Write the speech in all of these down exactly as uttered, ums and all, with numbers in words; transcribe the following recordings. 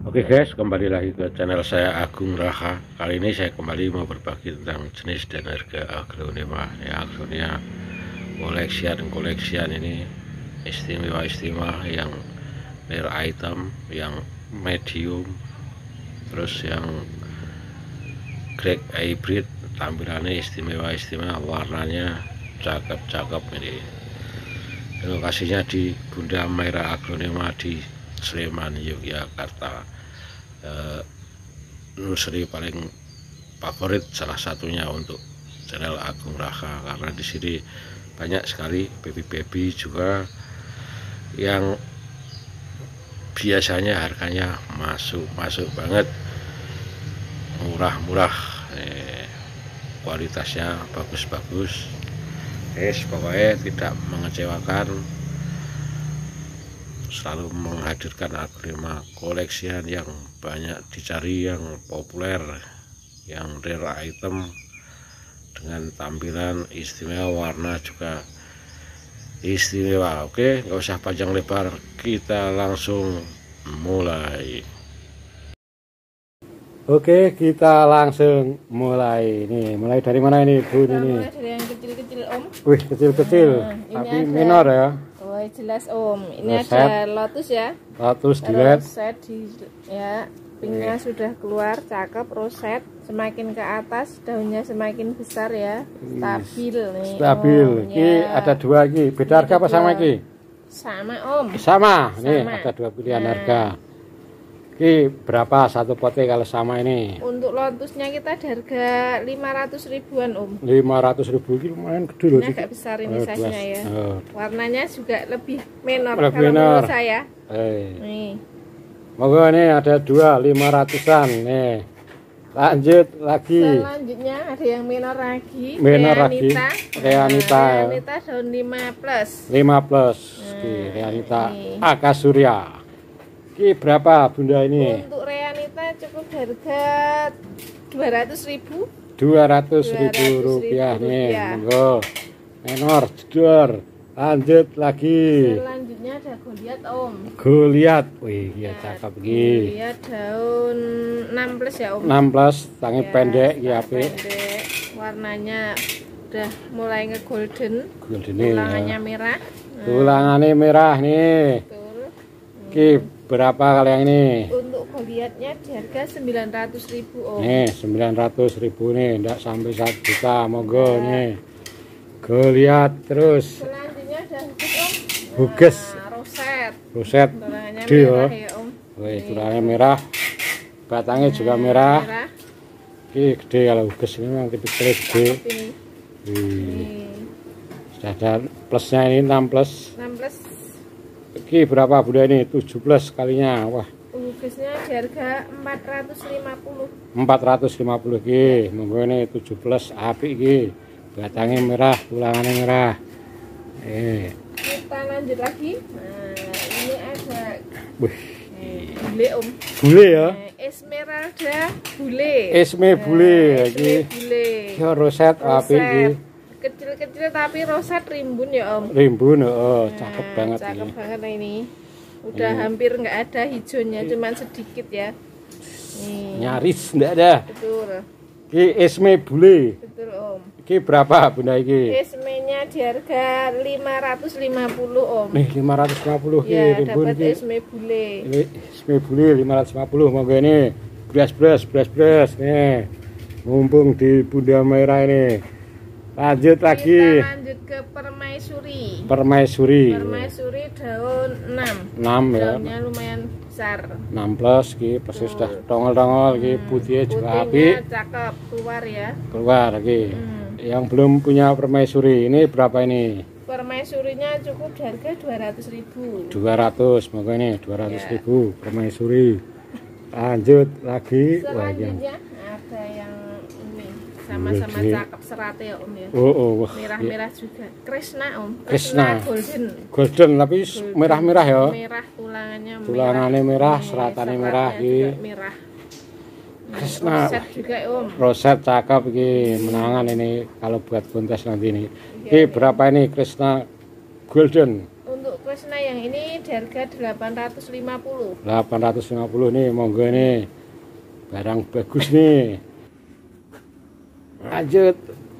Oke guys, kembali lagi ke channel saya Agung Raha. Kali ini saya kembali mau berbagi tentang jenis dan harga aglonema. Ya, aglonema koleksian-koleksian ini istimewa-istimewa yang rare item, yang medium, terus yang grade hybrid, tampilannya istimewa-istimewa, warnanya cakep-cakep ini. Lokasinya di Bunda Merah Aglonema di Sleman, Yogyakarta. Uh, nursery paling favorit salah satunya untuk channel Agung Raha, karena di sini banyak sekali baby-baby juga yang biasanya harganya masuk-masuk banget, murah-murah, eh, kualitasnya bagus-bagus. Es pokoknya tidak mengecewakan, selalu menghadirkan aglonema koleksian yang banyak dicari, yang populer, yang rare item dengan tampilan istimewa, warna juga istimewa. Oke, nggak usah panjang lebar, kita langsung mulai. Oke, kita langsung mulai. Nih, mulai dari mana ini, Bu? Kita ini mulai dari yang kecil-kecil, Om. Wih, kecil-kecil, Nah, tapi ada, minor ya. Oh, jelas, Om. Ini Roset. ada lotus ya. Lotus dilihat. Roset di ya, pinknya sudah keluar, cakep. Roset semakin ke atas, daunnya semakin besar ya. Stabil nih. Stabil. Om, Ini ya. ada dua lagi. Beda harga apa sama ini? Sama, Om. Sama. Nih, Sama. ada dua pilihan Nah. harga. Ini berapa satu potnya kalau sama ini? Untuk lotusnya kita di harga lima ratus ribuan, Om. lima ratus ribu. Ini lumayan gede loh. Ini agak besar ini Oh, size-nya jelas. ya. Oh. Warnanya juga lebih menor Lebih kalau menor. menurut saya. Eh. Nih. Moga nih ada dua lima ratusan nih. Lanjut lagi. Selanjutnya ada yang minor lagi. Minor lagi. Realita. Realita. Nah, Realita daun lima plus. lima plus. Nah, Di Realita ini. Akasurya. Ini berapa Bunda ini? Untuk Realita cukup harga dua ratus ribu. dua ratus ribu rupiah ribu nih. rupiah. Monggo. Menor jedor. Lanjut lagi. Selanjutnya ada Goliat, Om. Goliat. Wih, ya Nah, cakep iki. Goliat daun enam plus ya, Om. enam plus, tangi Ya, pendek iki setengah apik. pendek. Warnanya udah mulai nge golden. Golden ini. Tulangannya Ya. merah. Nah, Tulangannya merah nih. betul. Ki berapa kali yang ini? Untuk Goliatnya di harga sembilan ratus ribu, Om. Nih, sembilan ratus ribu nih, enggak sampai satu juta. Monggo nih. Goliat terus. Selanjutnya ada Huges, Om. Huges. Nah, roset. Roset. Tulangannya Gede merah ya. ya, Om. Wih, tulangnya merah. Batangnya juga merah. Merah. Ini gede, kalau Huges ini memang tipikalnya gede. Cakep ini. Wih, Nih, sudah ada plusnya ini enam plus. enam plus. Ini berapa Bunda ini? tujuh plus kalinya. Wah, Hugesnya di harga empat ratus lima puluh. empat ratus lima puluh Ki. Monggo ini tujuh plus apik Ki. Batangnya merah, tulangannya merah. Eh, Kita lanjut lagi. Nah, ini ada wih, eh, bule, Om. bule ya. Eh, Esmeralda bule. Esme bule Nah, iki. Esme bule. Ya roset apik iki. Roset. Kecil-kecil tapi roset rimbun ya, Om. Rimbun, oh, cakep Nah, banget cakep ini. banget ini. Udah Ini. hampir nggak ada hijaunya, cuman sedikit ya. Nih, Nyaris enggak ada. betul, Ki Esme bule. betul, Om. Ki berapa Bunda iki? Esme-nya di harga lima ratus lima puluh, Om. Nih lima ratus lima puluh Ki Ya, rimbun dapat Ki. esme bule. Ini Esme bule lima ratus lima puluh. Monggo ini. Bras-bras, bras-bras nih. Mumpung di Bunda Merah ini. Lanjut lagi. Kita lanjut ke permaisuri. Permaisuri. Permaisuri daun enam. enam ya. Daunnya lumayan besar. enam plus Ki, pasti sudah tongol-tongol Ki, putihnya juga Putihnya apik. cakep, keluar ya. Keluar Ki. Hmm. Yang belum punya permaisuri ini berapa ini? Permaisurinya cukup di harga dua ratus ribu. dua ratus. Monggo ini dua ratus Ya. ribu permaisuri. Lanjut lagi. Wah, yang Selanjutnya ada yang ini sama-sama Oke. cakep seratnya ya, Om ya. Oh, oh, wah. Merah-merah juga. Krishna, Om. Krishna. golden. Golden tapi Golden. merah-merah ya. Merah tulangannya merah. Tulangannya merah, Nih, seratannya seratnya merah juga iki. merah. Krishna. Roset juga, Om. Roset cakep iki, menangan ini kalau buat kontes nanti ini. Iya, Ini berapa ini Krishna Golden? Untuk Krishna yang ini di harga delapan ratus lima puluh. delapan ratus lima puluh nih, monggo nih. Barang bagus nih. Lanjut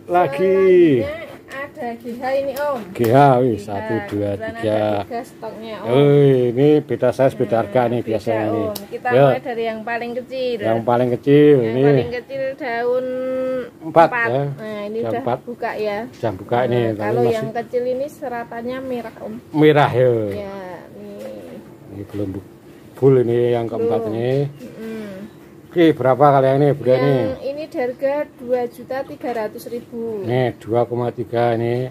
lagi. Selanjutnya ada G H ini Om. G H wih, satu, dua, tiga. tiga stoknya Om. Oh, ini beda size, beda harga nih Beda, biasanya nih. Om. Kita Ya. mulai dari yang paling kecil. Yang paling kecil Yang nih. paling kecil daun Empat, empat. ya. Nah, ini Jam udah empat. buka ya. Jam buka Nah, nih, tapi kalau masih yang kecil ini seratannya merah Om. merah ya. Ya, nih. Ini belum bu- full ini yang keempat Belum. ini. Mm-mm. Oke, berapa kali yang ini, Bunda Yang nih? ini di harga dua juta tiga ratus ribu. Nih, dua koma tiga ini.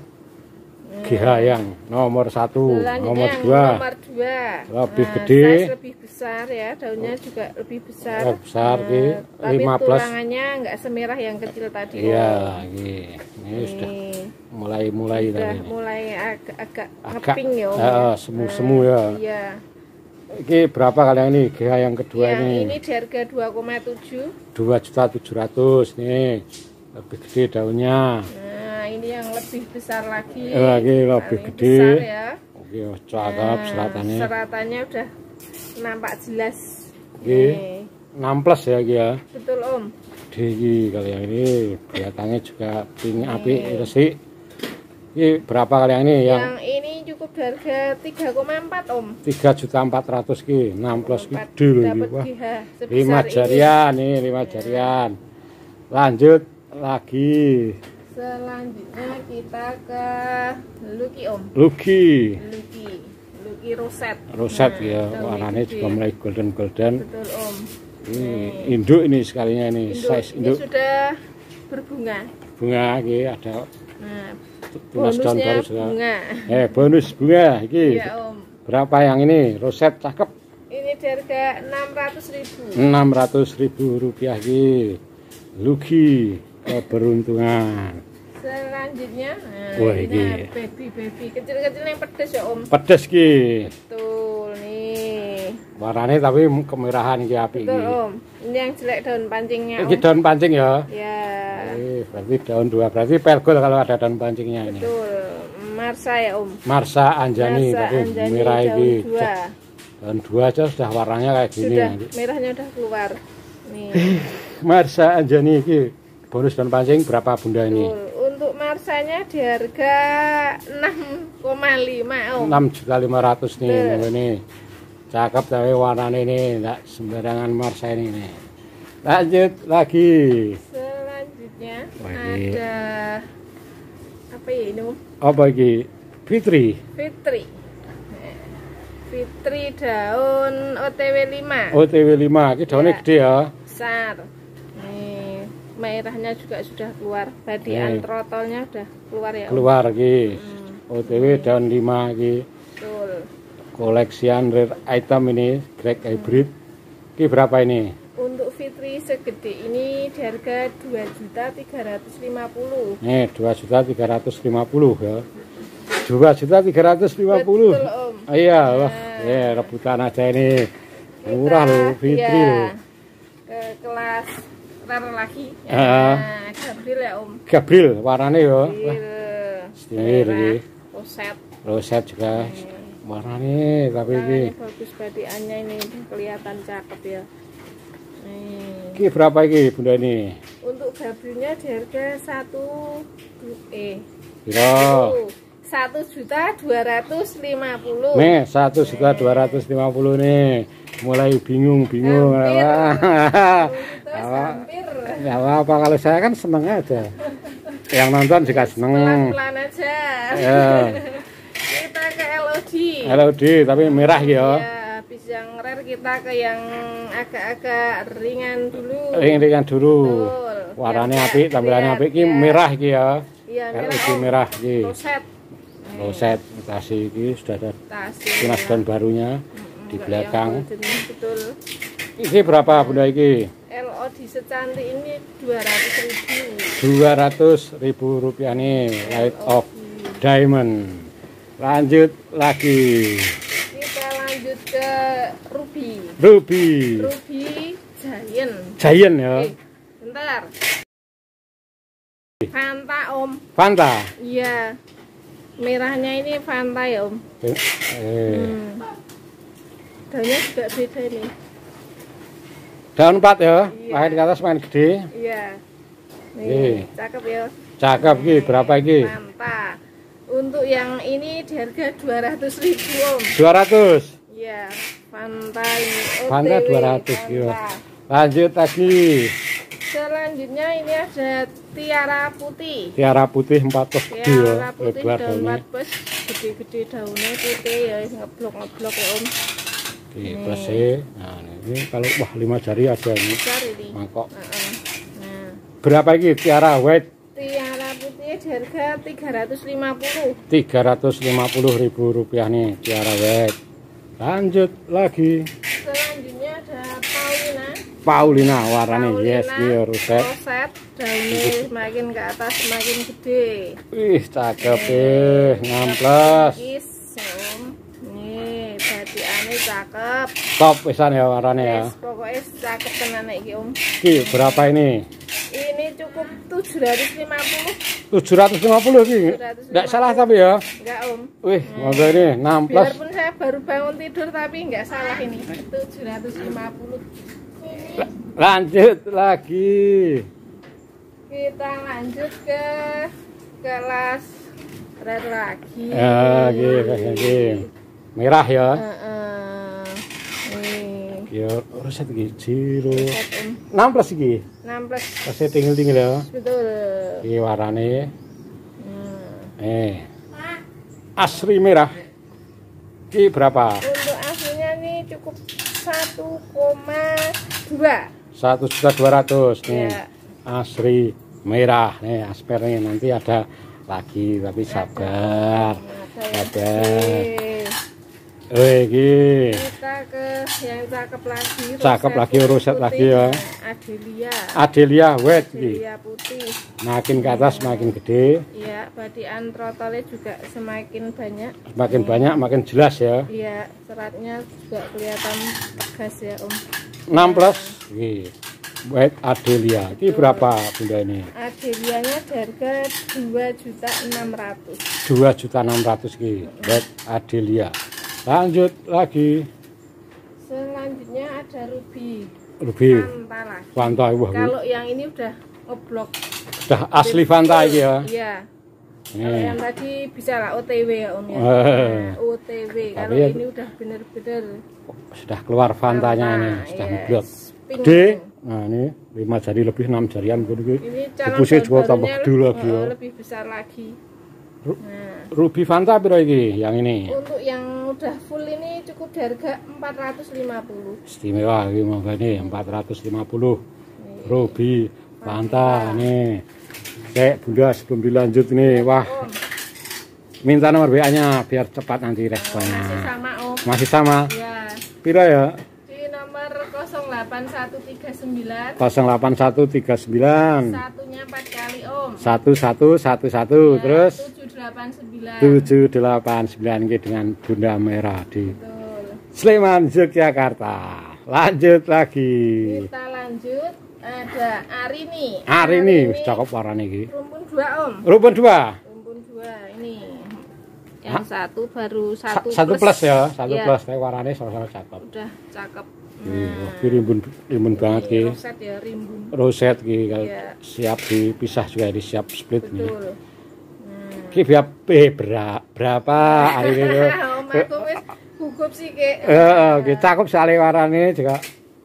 G H yang nomor satu, Selanjutnya nomor yang dua. nomor dua. Lebih Nah, gede. size lebih besar ya, daunnya juga lebih besar. Lebih besar, Nah, Ki. tapi lima belas. tulangannya nggak semerah yang kecil tadi. Iya, Om. ini, ini Nih, sudah mulai-mulai sudah tadi. Ini. mulai agak-agak Agak ngeping ya Om. eh, semu-semu ya. Iya. Ini berapa kali yang ini? G H yang kedua Yang ini. ini di harga dua koma tujuh. dua juta tujuh ratus nih. Lebih gede daunnya. Nah, ini yang lebih besar lagi. Eh, lagi lebih Paling gede. besar ya. Oke, cakep Nah, seratannya. Seratannya udah nampak jelas. Oke. Nih, enam plus ya, Ki ya. betul Om. Digi kali yang ini kelihatannya juga pink api resik. Ini berapa kali yang ini? Yang Yang ini cukup di harga tiga koma empat Om. tiga juta empat ratus ki, enam plus ki gede loh ini. Dapat Wah, G H sebesar lima ini. jarian nih, lima jarian. Lanjut lagi. Selanjutnya kita ke Lucky Om. Lucky. Lucky. Lucky roset. Roset Nah, ya, daunnya warnanya gede. juga mulai golden-golden. Betul Om. Ini induk ini sekalinya ini, Induk, size ini induk sudah berbunga. bunga iki ada Nah, tunas daun bonusnya baru juga. bunga. Eh, bonus bunga iki. Iya Om. Berapa yang ini? Roset cakep. Ini di harga enam ratus ribu. enam ratus ribu rupiah ki. Lucky keberuntungan. Selanjutnya, nah, Wah, ini ini. baby baby kecil-kecil yang pedes ya Om. Pedes ki. Betul nih. Warnanya tapi kemerahan ki api ki. Betul Om. Ini yang jelek daun pancingnya Ini Om. daun pancing ya. Ya, Eh, berarti daun dua. Berarti pergol kalau ada daun pancingnya ini. betul. Marsa ya Om. Marsa Anjani Marsa tapi Anjani merah daun iki. dua. Daun dua aja sudah warnanya kayak gini. Sudah nanti. merahnya udah keluar. Nih. Marsa Anjani iki bonus daun pancing berapa Bunda ini? Betul. Untuk marsanya di harga enam koma lima Om. enam juta lima ratus nih Betul. ini. Cakep tapi warnanya ini enggak sembarangan Marsa ini nih. Lanjut lagi. Selanjutnya Wah, ini. ada apa ya ini Om? Apa iki? Fitri. Fitri. Nah, Fitri daun O T W lima. O T W lima. Iki daunnya Ya. gede ya. Besar. Nih, merahnya juga sudah keluar. Badian Nih. trotolnya udah keluar ya Om. Keluar iki. Hmm, O T W daun lima iki. betul. Koleksian rare item ini, Greg hybrid. Iki berapa ini? Untuk Fitri segede ini di harga dua juta tiga ratus lima puluh. Nih, dua juta tiga ratus lima puluh ya. dua juta tiga ratus lima puluh. Betul Om. Oh, iya, Nah. wah, ya rebutan aja ini. Kita, Murah loh, Fitri ya, loh. ke kelas rare lagi. Ah. Nah, Gabriel ya Om. Gabriel warnanya ya. Wah, Gabriel. istimewa Merah, ini. roset. Roset juga. Warnanya tapi ini. Warnanya bagus, badiannya ini kelihatan cakep ya. Nih. Iki berapa iki Bunda ini? Untuk Gabrielnya di harga satu eh Piro? satu juta dua ratus lima puluh. Nih, satu juta dua ratus lima puluh nih. Mulai bingung-bingung. Hampir. Wah. Terus Apa? hampir Ya apa kalau saya kan seneng aja. Yang nonton juga seneng. pelan-pelan aja. Ya. Kita ke L O D. L O D tapi merah ya. Ya, habis yang rare kita ke yang agak-agak ringan dulu. Ring-ringan dulu. Betul. Warnanya Biar apik, nggak tampilannya apik iki lihat, ya. merah iki ya. Iya, L O merah. D Om. merah iki. Roset. Roset mutasi iki sudah ada Tasnya. tunas daun barunya di Enggak, belakang. yang golden, betul. Iki berapa Bunda iki? L O D secantik ini dua ratus ribu. dua ratus ribu rupiah nih, Light of Diamond. Lanjut lagi. Kita lanjut ke Ruby. Ruby. Ruby Giant. Giant ya. Eh, bentar. Fanta Om. Fanta. Iya. merahnya ini Fanta ya Om. Eh. Hmm. Daunnya juga beda nih. Daun empat ya, Iya. makin ke atas makin gede. Iya. Nih, Nih. cakep ya. Cakep ki, berapa iki? Fanta. Untuk yang ini di harga dua ratus ribu Om. dua ratus. Iya, Fanta ini. Fanta O T W, dua ratus ya. Fanta. Lanjut lagi. Selanjutnya ini ada tiara putih. Tiara putih empat pos gede ya, Tiara putih lebar daun daunnya. empat bos, gede-gede daunnya putih ya, ngeblok-ngeblok ya Om. Di plus e. Nah, ini kalau wah lima jari ada ini. Besar ini. Mangkok. Heeh. Nah, Berapa iki tiara white? tiara putih di harga tiga ratus lima puluh. tiga ratus lima puluh ribu rupiah nih tiara white. Lanjut lagi. Selanjutnya ada Paulina. Paulina warnanya Paulina, yes iya roset. roset, daunnya semakin ke atas semakin gede. Wih cakep eh ngamplas. Kis, ya, Om. Nih, batiannya cakep. Top pisan ya warnanya ya. Wes, pokoknya cakep tenan iki Om. Ki berapa ini? Ini cukup tujuh ratus lima puluh. tujuh ratus lima puluh ki. Enggak salah tapi ya. Enggak Om. Wih, monggo ini enam plus. Biarpun saya baru bangun tidur tapi enggak salah ini. tujuh ratus lima puluh. Lanjut lagi. Kita lanjut ke kelas red lagi. Ya, gitu, gitu. Merah ya. Heeh. Nih. Ya, roset iki jiro. Set, Om. enam plus iki. enam plus. Kasih tinggal-tinggal ya. Betul. Iki warnanya Hmm. eh asri merah. Iki berapa? Untuk aslinya nih cukup satu koma dua. satu juta dua ratus nih. Ya. Asri merah nih aspernya nanti ada lagi tapi sabar. Sabar. Eh iki. Kita ke yang cakep lagi. Cakep lagi, roset putih. lagi ya. Adelia. Adelia white iki. Adelia putih. Makin ke atas makin gede, Iya, badian trotolnya juga semakin banyak. makin banyak makin jelas ya. Iya, seratnya juga kelihatan tegas ya Om. enam plus iki. White Adelia. Iki berapa Bunda ini? Adelianya di harga dua juta enam ratus. dua juta enam ratus iki. White Adelia. Lanjut lagi. Selanjutnya ada ruby. Ruby. Fanta lagi. Fanta wah. Kalau yang ini udah ngeblok. Sudah asli Fanta iki ya. Iya. Kalau Nih. yang tadi bisa lah O T W ya Om ya. Eh. Nah, O T W. Kalau Tapi ya- ini udah bener-bener Sudah keluar Fantanya ini, sudah yes. ngeblok. Pink. Gede. Nah, ini lima jari lebih enam jarian gitu iki. Ini calon Dibusnya juga tambah baru-barunya gede lagi ya. eh, lebih besar lagi. Ru- Nah, Ruby Fanta piro iki yang ini? untuk yang udah full ini cukup di harga empat ratus lima puluh. Istimewa iki monggo nih empat ratus lima puluh. Ruby Fanta nih. Cek Bunda sebelum dilanjut nih, wah Om, minta nomor W A-nya biar cepat nanti masih responnya. sama Om. Masih sama? Ya, Piro ya? di nomor nol delapan satu tiga sembilan. nol delapan satu tiga sembilan Satunya empat kali Om. satu satu satu satu Ya, terus tujuh delapan sembilan. tujuh delapan sembilan ini dengan Bunda Merah di Betul. Sleman, Yogyakarta. Lanjut lagi. Kita lanjut ada Arini. Hari ini cakep warnanya iki. Rumpun dua Om. Rumpun dua. Rumpun dua ini. Yang satu baru Sa- satu, satu plus ya, satu Iya, plus. Kayak warnanya sama-sama cakep. udah cakep. Iya, ini rimbun rimbun banget ki. Ini roset ya rimbun. Roset ki kalau Iya. siap dipisah juga ini siap split nih. Betul. Nah. Ki biar eh, bera- berapa hari ini? tuh? Om aku wis gugup sih kek. Eh, ki cakep sekali warnanya juga.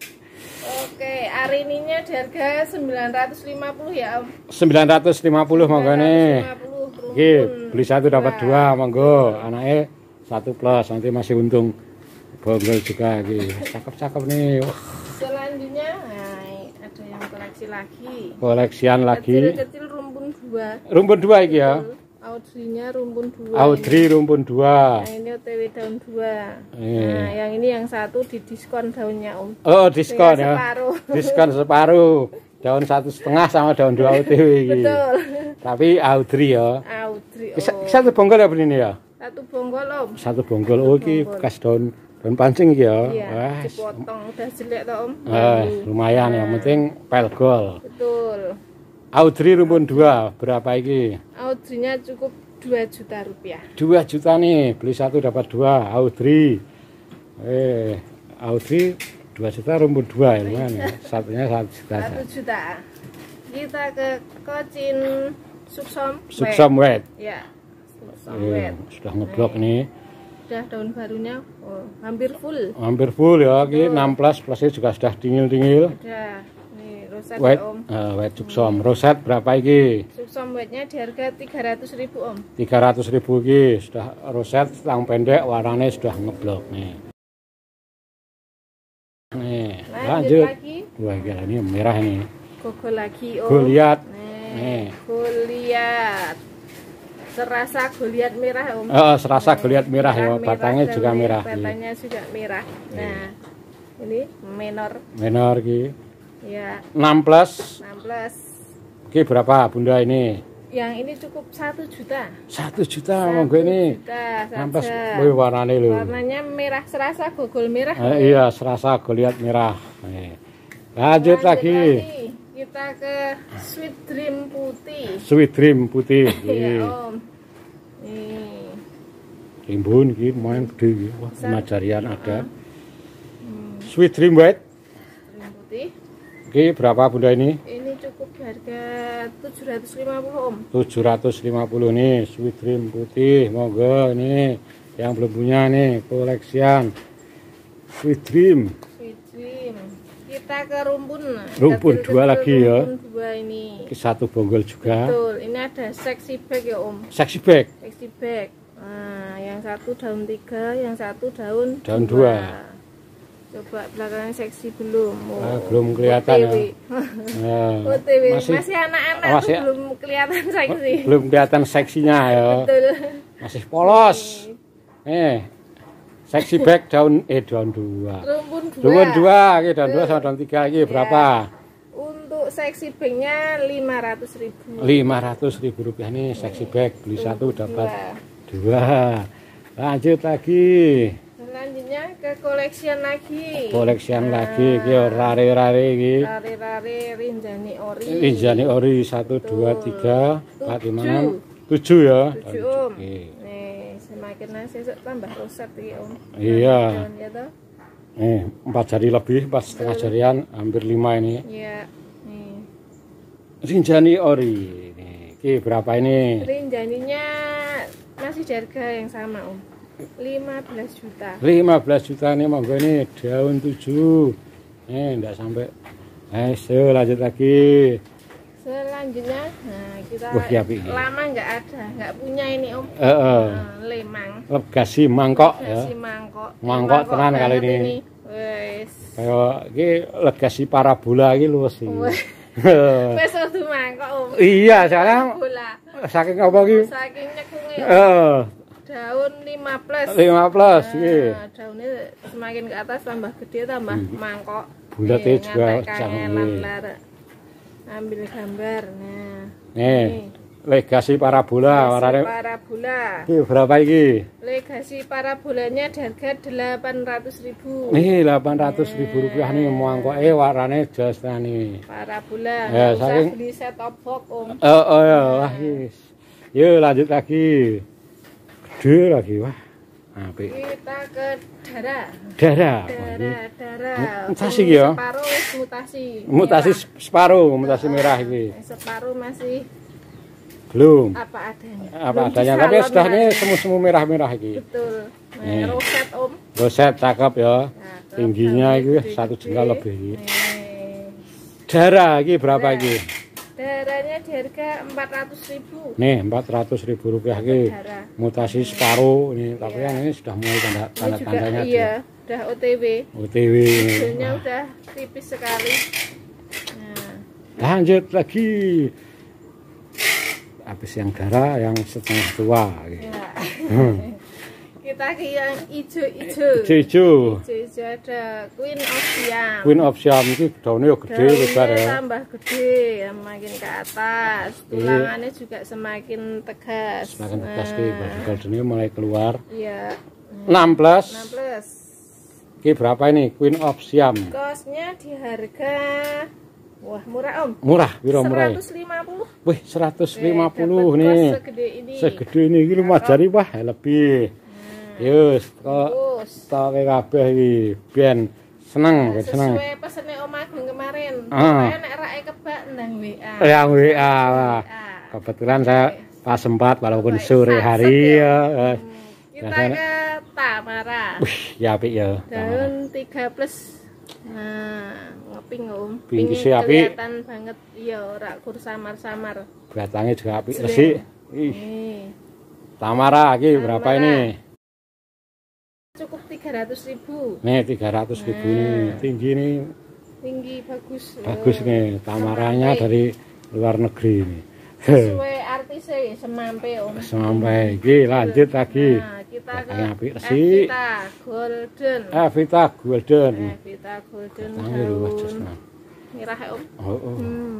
Oke, Arininya di harga sembilan ratus lima puluh ya Om. sembilan ratus lima puluh monggo nih. sembilan ratus lima puluh rumpun. Ki beli satu dapat dua monggo. Anaknya satu plus nanti masih untung. Bonggol juga ki. Cakep-cakep nih. Wah, Selanjutnya nah, ada yang koleksi lagi. koleksian lagi. Kecil-kecil rumpun dua. Rumpun dua iki ya. Audrinya rumpun dua. Audrey rumpun dua. Nah, ini O T W daun dua. Iya. Nah, yang ini yang satu di diskon daunnya Om. Oh, diskon Tinggal ya. separuh. Diskon separuh. Daun satu setengah sama daun dua O T W iki. Betul. Tapi Audrey ya. Audrey Bisa, Om. satu bonggol ya ini ya. Satu bonggol Om. Satu bonggol. Oh iki bekas daun daun pancing iki ya. Iya, Wah. dipotong udah jelek toh Om. Eh, Baru. lumayan ya, penting pelgol. Betul. Audrey rumpun dua berapa iki? Audrinya cukup dua juta rupiah. dua juta nih, beli satu dapat dua. Audrey. Eh, Audrey dua juta rumput dua ya, kan? Satunya satu juta. satu juta. Kita ke Kocin Suksom. Suksom wet. Ya. Suksom Eh, wet. sudah ngeblok nih. Sudah daun barunya oh, hampir full. Hampir full ya, ini enam plus plusnya juga sudah dingil-dingil. Udah. Nih, roset Wet, ya, Om. uh, wet suksom. Roset berapa ini? Suksom wetnya di harga tiga ratus ribu, Om. tiga ratus ribu ini. Sudah roset, tang pendek, warnanya sudah ngeblok nih. Nih, Lanjut, lanjut. lagi. Wah, gila ini merah ini. Gogo lagi, Om. Goliat. Nih, Nih. Goliat. Serasa Goliat merah, Om. Oh, serasa Goliat merah ya, Merah, batangnya merah, juga merah. Batangnya juga merah. Nah, ini menor. Menor ki. Ya, enam plus. enam belas. Ki berapa Bunda ini? Yang ini cukup satu juta. satu juta monggo ini. Juta enam plus. saja. Wih, warnanya lho. Warnanya merah serasa gogol merah. Eh, iya, serasa Goliat merah. Nih. Lanjut, lagi. Kita ke Sweet Dream putih. Sweet Dream putih. Ya, Nih. Om. Nih. Timbun iki main gede iki. Wah, Majarian ada. Hmm, Sweet Dream white. Dream putih. Iki berapa Bunda ini? Ini cukup harga tujuh ratus lima puluh, Om. tujuh ratus lima puluh nih, Sweet Dream putih. Monggo ini yang belum punya nih, koleksian Sweet Dream. Sweet Dream. Kita ke rumpun. Rumpun Kecil-kecil dua lagi ya. Rumpun dua ini. Iki satu bonggol juga. Betul. Ini ada sexy bag ya, Om. Sexy bag. Sexy bag. Nah, yang satu daun tiga, yang satu daun Daun dua. Coba belakangnya seksi belum? Oh, Ah, belum kelihatan ya. O T W. Nah, O T W. masih Masih anak-anak masih- tuh belum kelihatan seksi. belum kelihatan seksinya ya. Betul. Masih polos. Eh, sexy bag daun eh daun dua. Rumpun dua. Daun dua, iki daun dua sama daun tiga iki berapa? Untuk seksi bagnya lima ratus ribu. lima ratus ribu rupiah nih sexy bag, beli satu dapat dua. Lanjut lagi. Selanjutnya ke koleksian lagi. Koleksian Nah, lagi iki rare-rare iki. Rare-rare Rinjani Ori. Rinjani ori satu dua tiga empat lima enam Tujuh. tujuh ya. Tujuh, Om. Oke. Nih, semakin sesuk tambah roset iki, Om. Iya. Daun, ya toh? Nih, empat jari lebih, pas setengah jarian, hampir lima ini. Iya. Nih. Rinjani ori. Nih, iki berapa ini? Rinjaninya masih di harga yang sama, Om. lima belas juta. lima belas juta nih monggo ini daun tujuh. Nih, enggak sampai. Eh, so, lanjut lagi. Selanjutnya, nah kita Wah, ya, Pi. lama nggak ada, nggak punya ini, Om. Heeh. Nah, lemang. Legasi mangkok ya. Si mangkok. Mangkok tenan kali banget ini. Wes. Kayak iki legasi parabola iki luwes iki. Wes. Wes kudu mangkok, Om. Iya, sekarang Bola. saking apa iki? Saking nyekunge Eh, daun lima plus. lima plus iki. Nah, daunnya semakin ke atas tambah gede tambah mangkok. Bulatnya Nih, juga ngantek canggih. kangenan lar. Ambil gambar. Nah, Nih, legasi parabola warnanya. parabola. Iki berapa iki? Legasi parabolanya di harga delapan ratus ribu. Nih, delapan ratus ribu rupiah nih mangkoke warnanya jas nih. Parabola. Ya, Nggak usah saking- beli set top box, Om. Oh, oh ya, wah yes. Yuk lanjut lagi. Gede lagi, wah. Apik. Kita ke darah. Darah. Darah, darah. Mutasi ya? Separuh wis mutasi. Mutasi Merah. separuh, mutasi merah iki. Separuh masih Belum. apa adanya. Apa Belum adanya, disalon tapi sudah kan? nih semu-semu merah-merah iki. Betul. Nih. Nah, roset, Om. Roset cakep ya. Cakep, Tingginya sampai iki gede-gede. satu jengkal lebih iki. Nih. Darah iki berapa iki? Darahnya di harga empat ratus ribu. Nih, empat ratus ribu rupiah iki. Darah. Mutasi separuh ini, tapi yang ini sudah mulai tanda Ini tanda juga tandanya iya, udah O T W. O T W ini. Hasilnya udah tipis sekali. Nah, Lanjut lagi. Habis yang darah yang setengah tua gitu. ya. Hmm. Kita ke yang ijo-ijo. Ijo-ijo. Ijo-ijo ada Queen of Siam. Queen of Siam iki daunnya gede lebar Daunnya ya. tambah gede, makin ke atas. Tulangannya juga semakin tegas. Semakin tegas Nah, ki, goldennya mulai keluar. Iya. enam belas. enam belas. Ki berapa ini? Queen of Siam. Kosnya di harga Wah, murah Om. Murah, piro murah? seratus lima puluh. Wih, seratus lima Eh, puluh dapat nih. kos segede ini. Segede ini iki lumah jari wah lebih. Nah, Yus, kok bagus. tok kabeh iki ben seneng, ben seneng. Sesuai pesene Om Agung kemarin. Ah. Pokoknya nek rake kebak nang W A. Yang W A. W A. Kebetulan saya pas sempat walaupun Baik, sore satset hari ya. ya. Hmm, Kita Biasanya- ke Tamara. Wih, ya apik ya. Daun tiga plus. Nah, ngeping Om. Pink Pingin isi apik. kelihatan banget iya ora kur samar-samar. Batangnya juga apik Jelek. resik. Ih, Nih, Tamara iki berapa Tamara. ini? cukup tiga ratus ribu. Nih tiga ratus ribu nih. Nah. Tinggi nih. Tinggi bagus. Bagus Eh, nih. Tamaranya semampe. dari luar negeri nih. Sesuai artisnya semampe Om. Sampai iki lanjut lagi. Nah, kita ke Batangnya apik resik. Evita Golden. Evita Golden. Evita Golden Batangnya luwes daun jesna. merah ya, Om. Oh, oh. Hmm.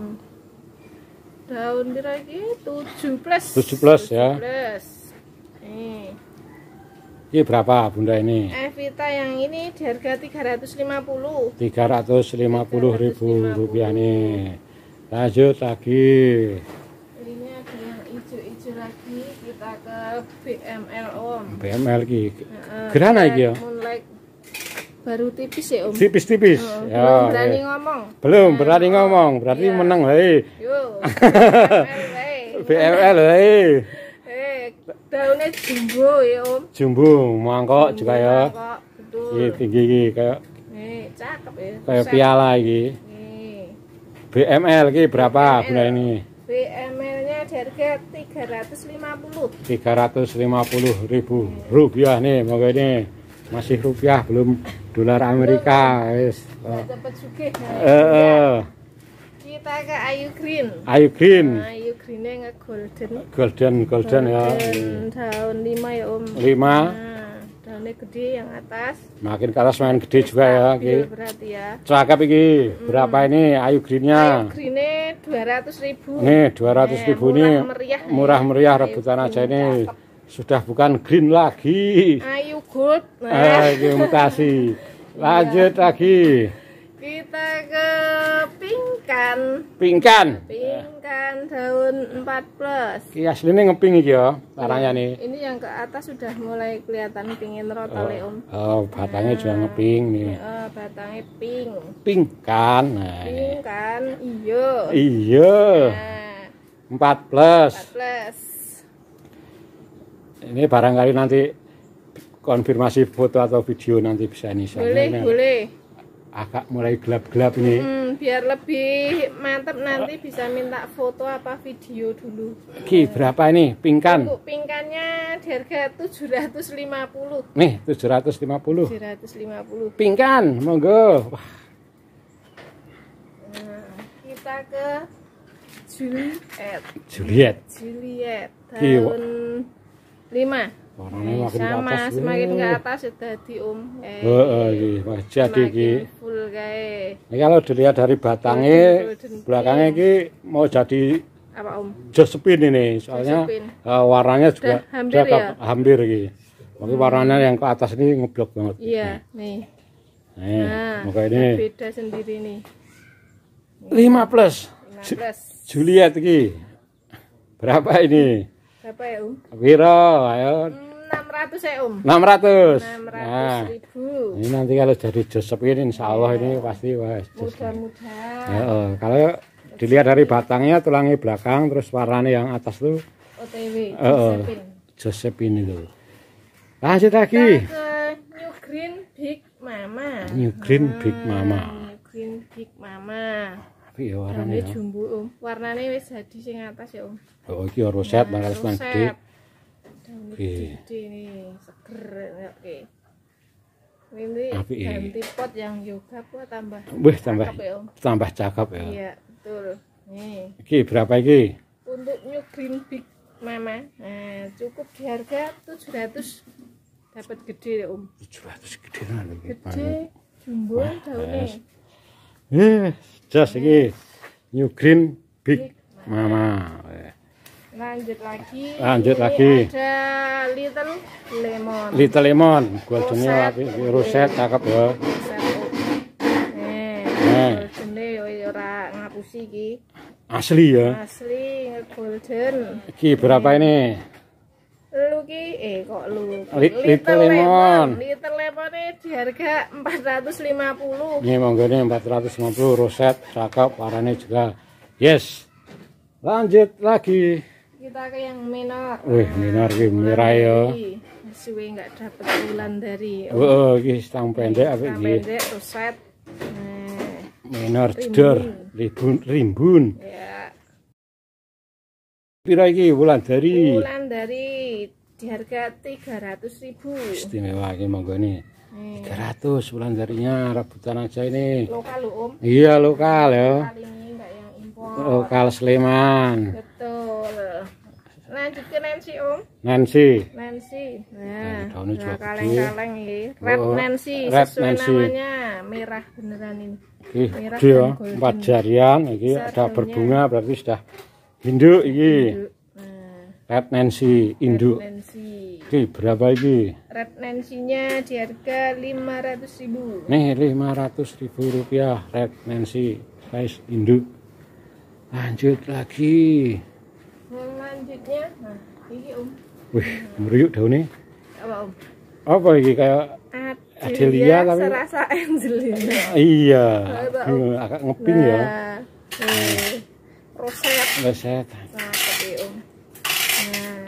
Daun pira iki? tujuh plus. tujuh plus ya. tujuh plus. Nih, Ini berapa Bunda ini? Evita yang ini di harga tiga ratus lima puluh. tiga ratus lima puluh ribu rupiah nih. Lanjut lagi. Ini ada yang hijau-hijau lagi. Kita ke B M L Om. B M L ki. Heeh, Gerana iki ya? Moonlight. Baru tipis ya Om. Tipis-tipis. Heeh, Ya. belum berani eh. ngomong. Belum Nah, berani ngomong, berarti iya. menang hei. Yo. B M L, hei. B M L hei. Eh, daunnya jumbo ya Om. Jumbo, mangkok juga ya. Kok, betul. Ini tinggi iki kayak Nih, cakep ya. kayak Set. piala iki. Nih, B M L ki berapa B M L. Bunda ini? B M L-nya di harga tiga ratus lima puluh. tiga ratus lima puluh ribu rupiah nih, moga ini masih rupiah belum dolar Amerika, wis. Nggak cepet sugih. Nah, Eh, eh. Kita ke Ayu Green. Ayu Green, Nah, Ayu Green-nya nge golden. golden golden ya. Golden, daun lima ya Om. Lima, Nah, daunnya gede yang atas. makin ke atas makin gede juga ya. Stabil Ki. berarti ya. Cakep iki. Berapa ini Ayu Greennya? Ayu Green-nya dua ratus ribu. Nih dua ratus ribu nih, murah meriah nih. murah meriah Ayu rebutan aja Green, ini. cakep. Sudah bukan green lagi. Ayu Gold. Eh, Nah, iki mutasi. Lanjut lagi. kita ke Pingkan. Pingkan. Pingkan daun empat plus. Ki asline ngeping iki ya, larangnya nih. Ini yang ke atas sudah mulai kelihatan pingin rotol ya Om. Oh, batangnya juga ngeping nih. Eh, batangnya pink. Pingkan. Nah. Pingkan, iya. Iya. Nah, empat plus. empat plus. Ini barangkali nanti konfirmasi foto atau video nanti bisa ini. Soalnya Boleh, ini boleh. agak mulai gelap-gelap ini. Hmm, biar lebih mantap nanti bisa minta foto apa video dulu. Ki berapa ini? Pingkan. Untuk pingkannya di harga tujuh ratus lima puluh. Nih, tujuh ratus lima puluh. tujuh ratus lima puluh. Pingkan, monggo. Wah, Nah, kita ke Juliet. Juliet. Juliet Ki, tahun lima. warnanya Nih, makin ke sama atas. semakin ke Eh. atas ya tadi Om. Eh, Heeh, iki wah, jadi iki. semakin full kae. Ini kalau dilihat dari batangnya, Golden, golden belakangnya pink. iki mau jadi Apa Om? Josephine ini, soalnya Josephine. eh, warnanya juga Udah hampir cakep, ya? hampir iki. Tapi warnanya yang ke atas ini ngeblok banget. Iya, nih. Nih, Nah, moga ini beda sendiri nih. lima plus. lima Ju- plus. Juliet iki. Berapa ini? Berapa ya Om? Piro? Ayo. enam ratus ya Om. enam ratus. enam Nah, ratus ribu. ini nanti kalau jadi Josephine insya Allah ini pasti wah. Josephine. Mudah-mudahan. Ya, oh, kalau dilihat dari batangnya, tulangnya belakang, terus warnanya yang atas tuh O T W. oh, oh, Josephine. Josephine itu. Lanjut Kita lagi. ke New Green Big Mama. New Green Big Mama. New Green Big Mama. Tapi ya Warnanya warnanya. jumbo Om. Warnanya wis jadi sing atas ya Om. Oh, iki ya roset, Nah, bakal roset. gede. Daunnya Oke. gede nih, seger. Oke. Ini Apik, iya. ganti pot yang yoga apa tambah Wih, tambah cakep ya Om. tambah cakep ya. Iya, betul. Nih, Iki berapa iki? untuk New Green Big Mama, nah, cukup di harga tujuh ratus dapat gede ya Om. tujuh ratus gede lah iki. Gede, jumbo daunnya. yes. Eh, jos iki. New Green Big Mama. Lanjut lagi. Lanjut Ini lagi. Ada Little Lemon. Little Lemon, goldennya Roset. apik, roset cakep ya. Set, Om. Nih, Nih. goldennya ora ngap pusi ki. Asli ya. Asli golden. Ki berapa ini? Lu ki eh kok lu. Li- Little Lemon. Little Lemon ini di harga empat ratus lima puluh. Ini monggo ini empat ratus lima puluh roset, cakep, warnanya juga. Yes. Lanjut lagi. Kita ke yang minor. Wih, minor ki merah ya. Suwe nggak dapet bulan dari. Oh, iki stang pendek apa Stang iki? pendek roset. Nah, Minor jedor, rimbun, rimbun. ya. Pira iki wulan dari? Bulan dari di harga tiga ratus ribu. Istimewa iki monggo ini. Nih, tiga ratus wulan darinya, rebutan aja ini. lokal lu Om. Iya, lokal ya. Kali ini nggak yang impor. Lokal Sleman. Betul. Lanjut ke Nancy Om. Nancy. Nancy. Nah, Nah, daunnya juga nah kaleng-kaleng ini. Red Oh, Nancy Red sesuai Nancy. namanya. Merah beneran ini. Iki Merah gede ya, dan golden. empat jarian iki Besar ada daunnya. berbunga berarti sudah induk iki. Nah, Red Nancy induk. Red Nancy. Iki berapa iki? Red Nancy-nya di harga lima ratus ribu. Nih lima ratus ribu rupiah Red Nancy size induk. Lanjut lagi. Selanjutnya, nah, ini Om. Wih, meruyuk daunnya. Apa Om? Apa iki kayak Adelia tapi serasa Angelina. iya, Apa, Om? hmm, agak ngeping ya. Nah, nih, roset. Leset. Cakep ya Om. Nah,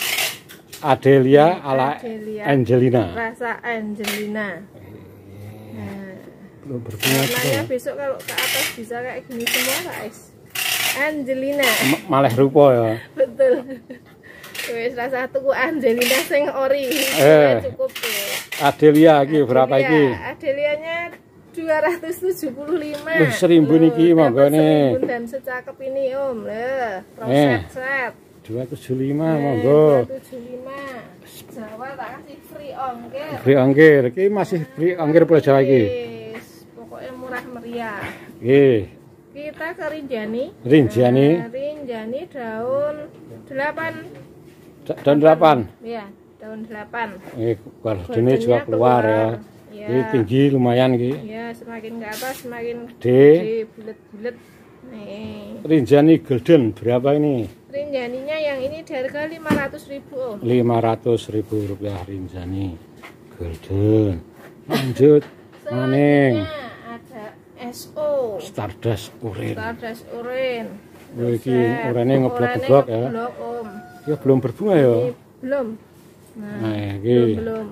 Adelia ala Adelia. Angelina. Rasa Angelina. Nah, Belum berbunga warnanya juga. besok kalau ke atas bisa kayak gini semua guys. Angelina. M- Malah rupa ya. Betul. Wis rasa tuku Angelina sing ori. Eh. Cukup tuh. Adelia iki berapa Adelia. iki? Adelianya dua ratus tujuh puluh lima. Wih, seribu Loh, niki, dapat monggo nih. seribu dan secakep ini Om. Lah, Eh. roset set. dua ratus tujuh puluh lima Eh, monggo. dua ratus tujuh puluh lima. Jawa tak kasih free ongkir. Free ongkir, iki masih free ongkir Pulau Jawa iki. Wis, pokoknya murah meriah. Nggih. Kita ke Rinjani. Rinjani. Nah, Rinjani daun delapan. Dan delapan. Iya, daun delapan. Ini gardenia juga Goldennya keluar ya. Ya. Ini tinggi lumayan iki. Ya, semakin ke atas semakin Gede. gede, bulet-bulet. Nih. Rinjani golden berapa ini? Rinjaninya yang ini di harga lima ratus ribu Om. lima ratus ribu rupiah Rinjani golden. Lanjut maning Selanjutnya ada S O Stardust Urin. Stardust Urin. Oh, iki urene ngeblok-ngeblok ya. Ngeblok, Om. Ya belum berbunga ya. Ini belum. Nah, Nah, belum, iki. belum.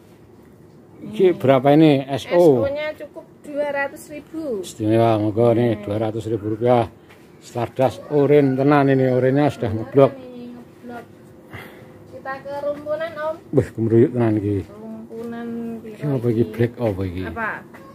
Iki berapa ini? S S O. O-nya cukup dua ratus ribu. Istimewa monggo nih dua ratus ribu rupiah. Stardust Urin tenan ini urinnya sudah ngeblok. Ini ngeblok. Kita ke rumpunan Om. Wih, kemeruyuk tenan iki. Rumpunan Iki apa iki black apa iki? Apa?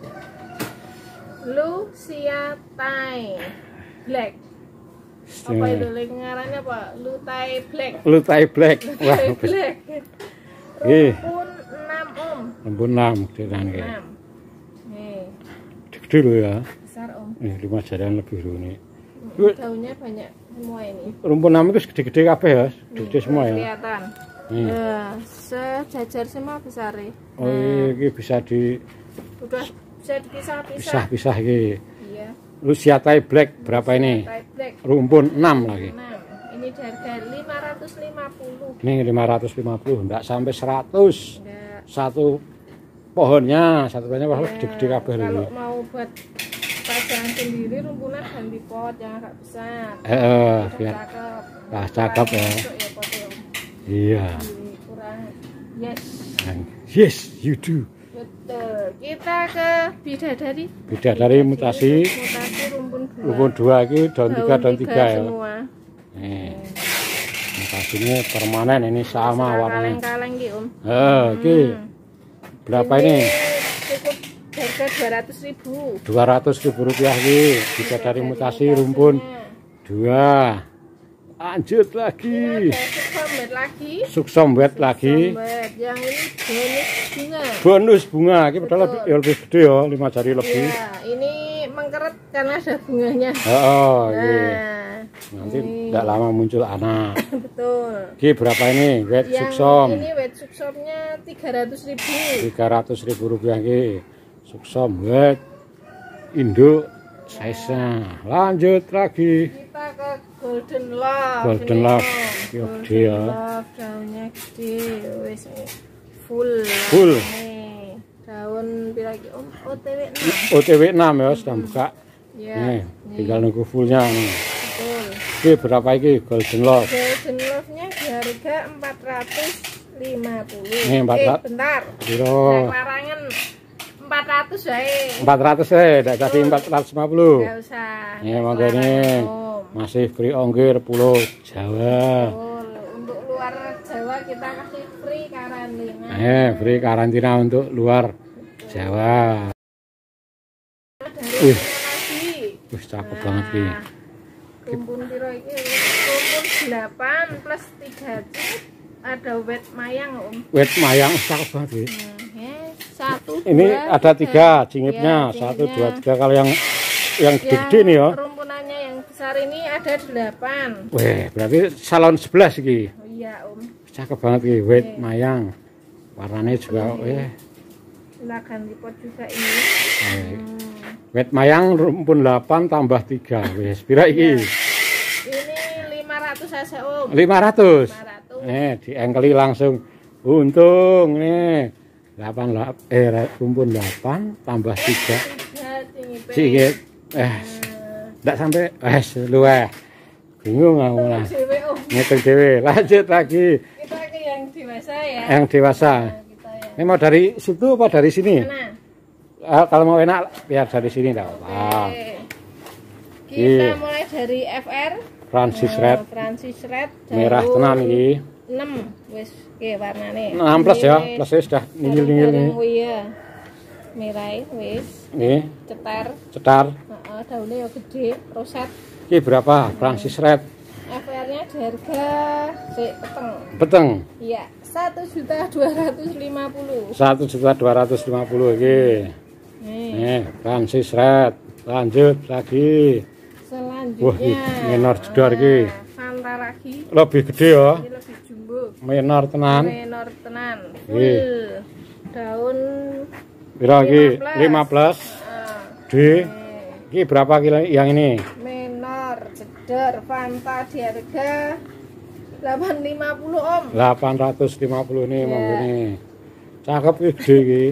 Lucia Thai Black. Apa itu Istimewa. ngarannya apa? Lutai Black. Lutai black. Wah, Lutai Black. Ih. Rumpun enam Om. Rembun enam tenan iki. enam. Nih, Gede loh ya. besar Om. Ini lima jarian lebih loh ini. Daunnya banyak semua ini. Rumpun enam itu gede-gede kabeh ya. Gede semua ya. Kelihatan. Nih. Ya, sejajar semua besar ya. Oh, ini bisa di Udah bisa dipisah-pisah. pisah-pisah iki. Iya. Lucia Thai Black berapa ini? Thai Black. Rumpun enam lagi. enam. Ini di harga lima ratus lima puluh. Ini lima ratus lima puluh, enggak sampai seratus. Enggak. Satu pohonnya, satu pohonnya wah Ya, gede-gede kabeh lho. kalau mau buat pajangan sendiri rumpunan ganti pot yang agak besar. Heeh, Udah biar cakep. ah, cakep ya. Masuk ya potnya, Om. Iya. Ini kurang. Yes. Yes, you do. Betul. Kita ke bidadari. Bidadari mutasi. Mutasi rumpun dua. Rumpun dua iki daun tiga daun tiga ya. semua. Nih. Mutasinya permanen ini sama Suka warnanya. kaleng-kaleng ki Om. Eh, iki berapa ini? Cukup harga dua ratus ribu. dua ratus ribu rupiah iki. Bidadari mutasi rumpun dua. Lanjut Ini lagi. ada suksombet lagi. Suksombet lagi. Suksombet. Yang ini bonus bunga. Bonus bunga. Ini padahal Betul. lebih, ya lebih gede ya, lima jari lebih. Ya, ini mengkeret karena ada bunganya. Oh, iya. Nah, Nanti ini. tidak lama muncul anak. Betul. Ini berapa ini? Wet Yang suksom. ini wet suksomnya tiga ratus ribu. tiga ratus ribu rupiah ini. Suksom wet. Induk size-nya. Lanjut lagi. Kita ke Golden Love. Golden Ini, Love. Om. Gede Golden ya. Love, daunnya gede, wis full. Full. Nih, daun piragi Om, O T W enam. O T W enam ya, sudah buka. Ya, Nih, nih, tinggal nunggu fullnya nih. betul. Ini berapa ini Golden Love? Golden Love-nya di harga empat ratus lima puluh. Nih, empat Eh, ratus. bentar. Biro. Saya larangan empat ratus wae. empat ratus eh, tidak jadi empat ratus lima puluh. Enggak usah. Nih, monggo nih. Om. Masih free ongkir Pulau Jawa. Betul. Untuk luar Jawa kita kasih free karantina. Eh, free karantina untuk luar Jawa. Dari Wih. lagi. Wih, cakep banget ini. Rumpun piro iki? Rumpun delapan plus tiga cut. Ada wet mayang, Om. Wet mayang cakep banget ini. Nah, ya, satu, Ini dua, ada tiga jingipnya, Ya, satu, jingipnya. dua, tiga. Kalau yang yang gede-gede nih ya. Rumpunannya yang besar ini ada delapan. Wih, berarti salon sebelas iki. Oh iya, Om. Cakep banget iki, wet Oke. mayang. Warnanya juga, eh, Kita ganti pot juga ini. eh. Hmm. Wet mayang rumpun delapan tambah tiga. Wis, pira iki? Ini lima ratus aja, Om. lima ratus. lima ratus. Eh, diengkeli langsung. Untung nih. delapan lap- eh rumpun delapan tambah tiga. Tiga tinggi Sikit. Eh, enggak sampai eh luweh. Bingung aku lah. Dewe, Om. Ngitung dhewe. Lanjut lagi. Kita ke yang dewasa ya. Yang dewasa. Nah, kita ya. Ini mau dari situ apa dari sini? Mana? Ah, kalau mau enak biar dari sini enggak apa. Oke. Kita Iya. mulai dari F R. Francis Nah, Red Francis Red. merah daun tenan iki. enam. Wis, oke warnane. enam plus ya, Ini plusnya sudah ningil-ningil nih. bareng-bareng, iya. Merah wis, Nih, cetar. cetar. Heeh, daunnya ya gede, roset. Ini berapa? Francis Red F R-nya di harga si peteng. peteng Iya, satu juta dua ratus lima puluh. satu juta dua ratus lima puluh iki. Nih, Nih, Francis Red. Lanjut lagi. selanjutnya. Wah, ini menor jedor iki. Ah, Fanta lagi. Lebih gede ya. Ini lebih jumbo. Menor tenan. Menor tenan. Full. Iya. Daun Pira iki? lima lima belas. ah, D. nih. Iki berapa kilo yang ini? Menor jedor Fanta di harga delapan ratus lima puluh, Om. delapan ratus lima puluh nih Iya. monggo nih. Cakep iki gede iki.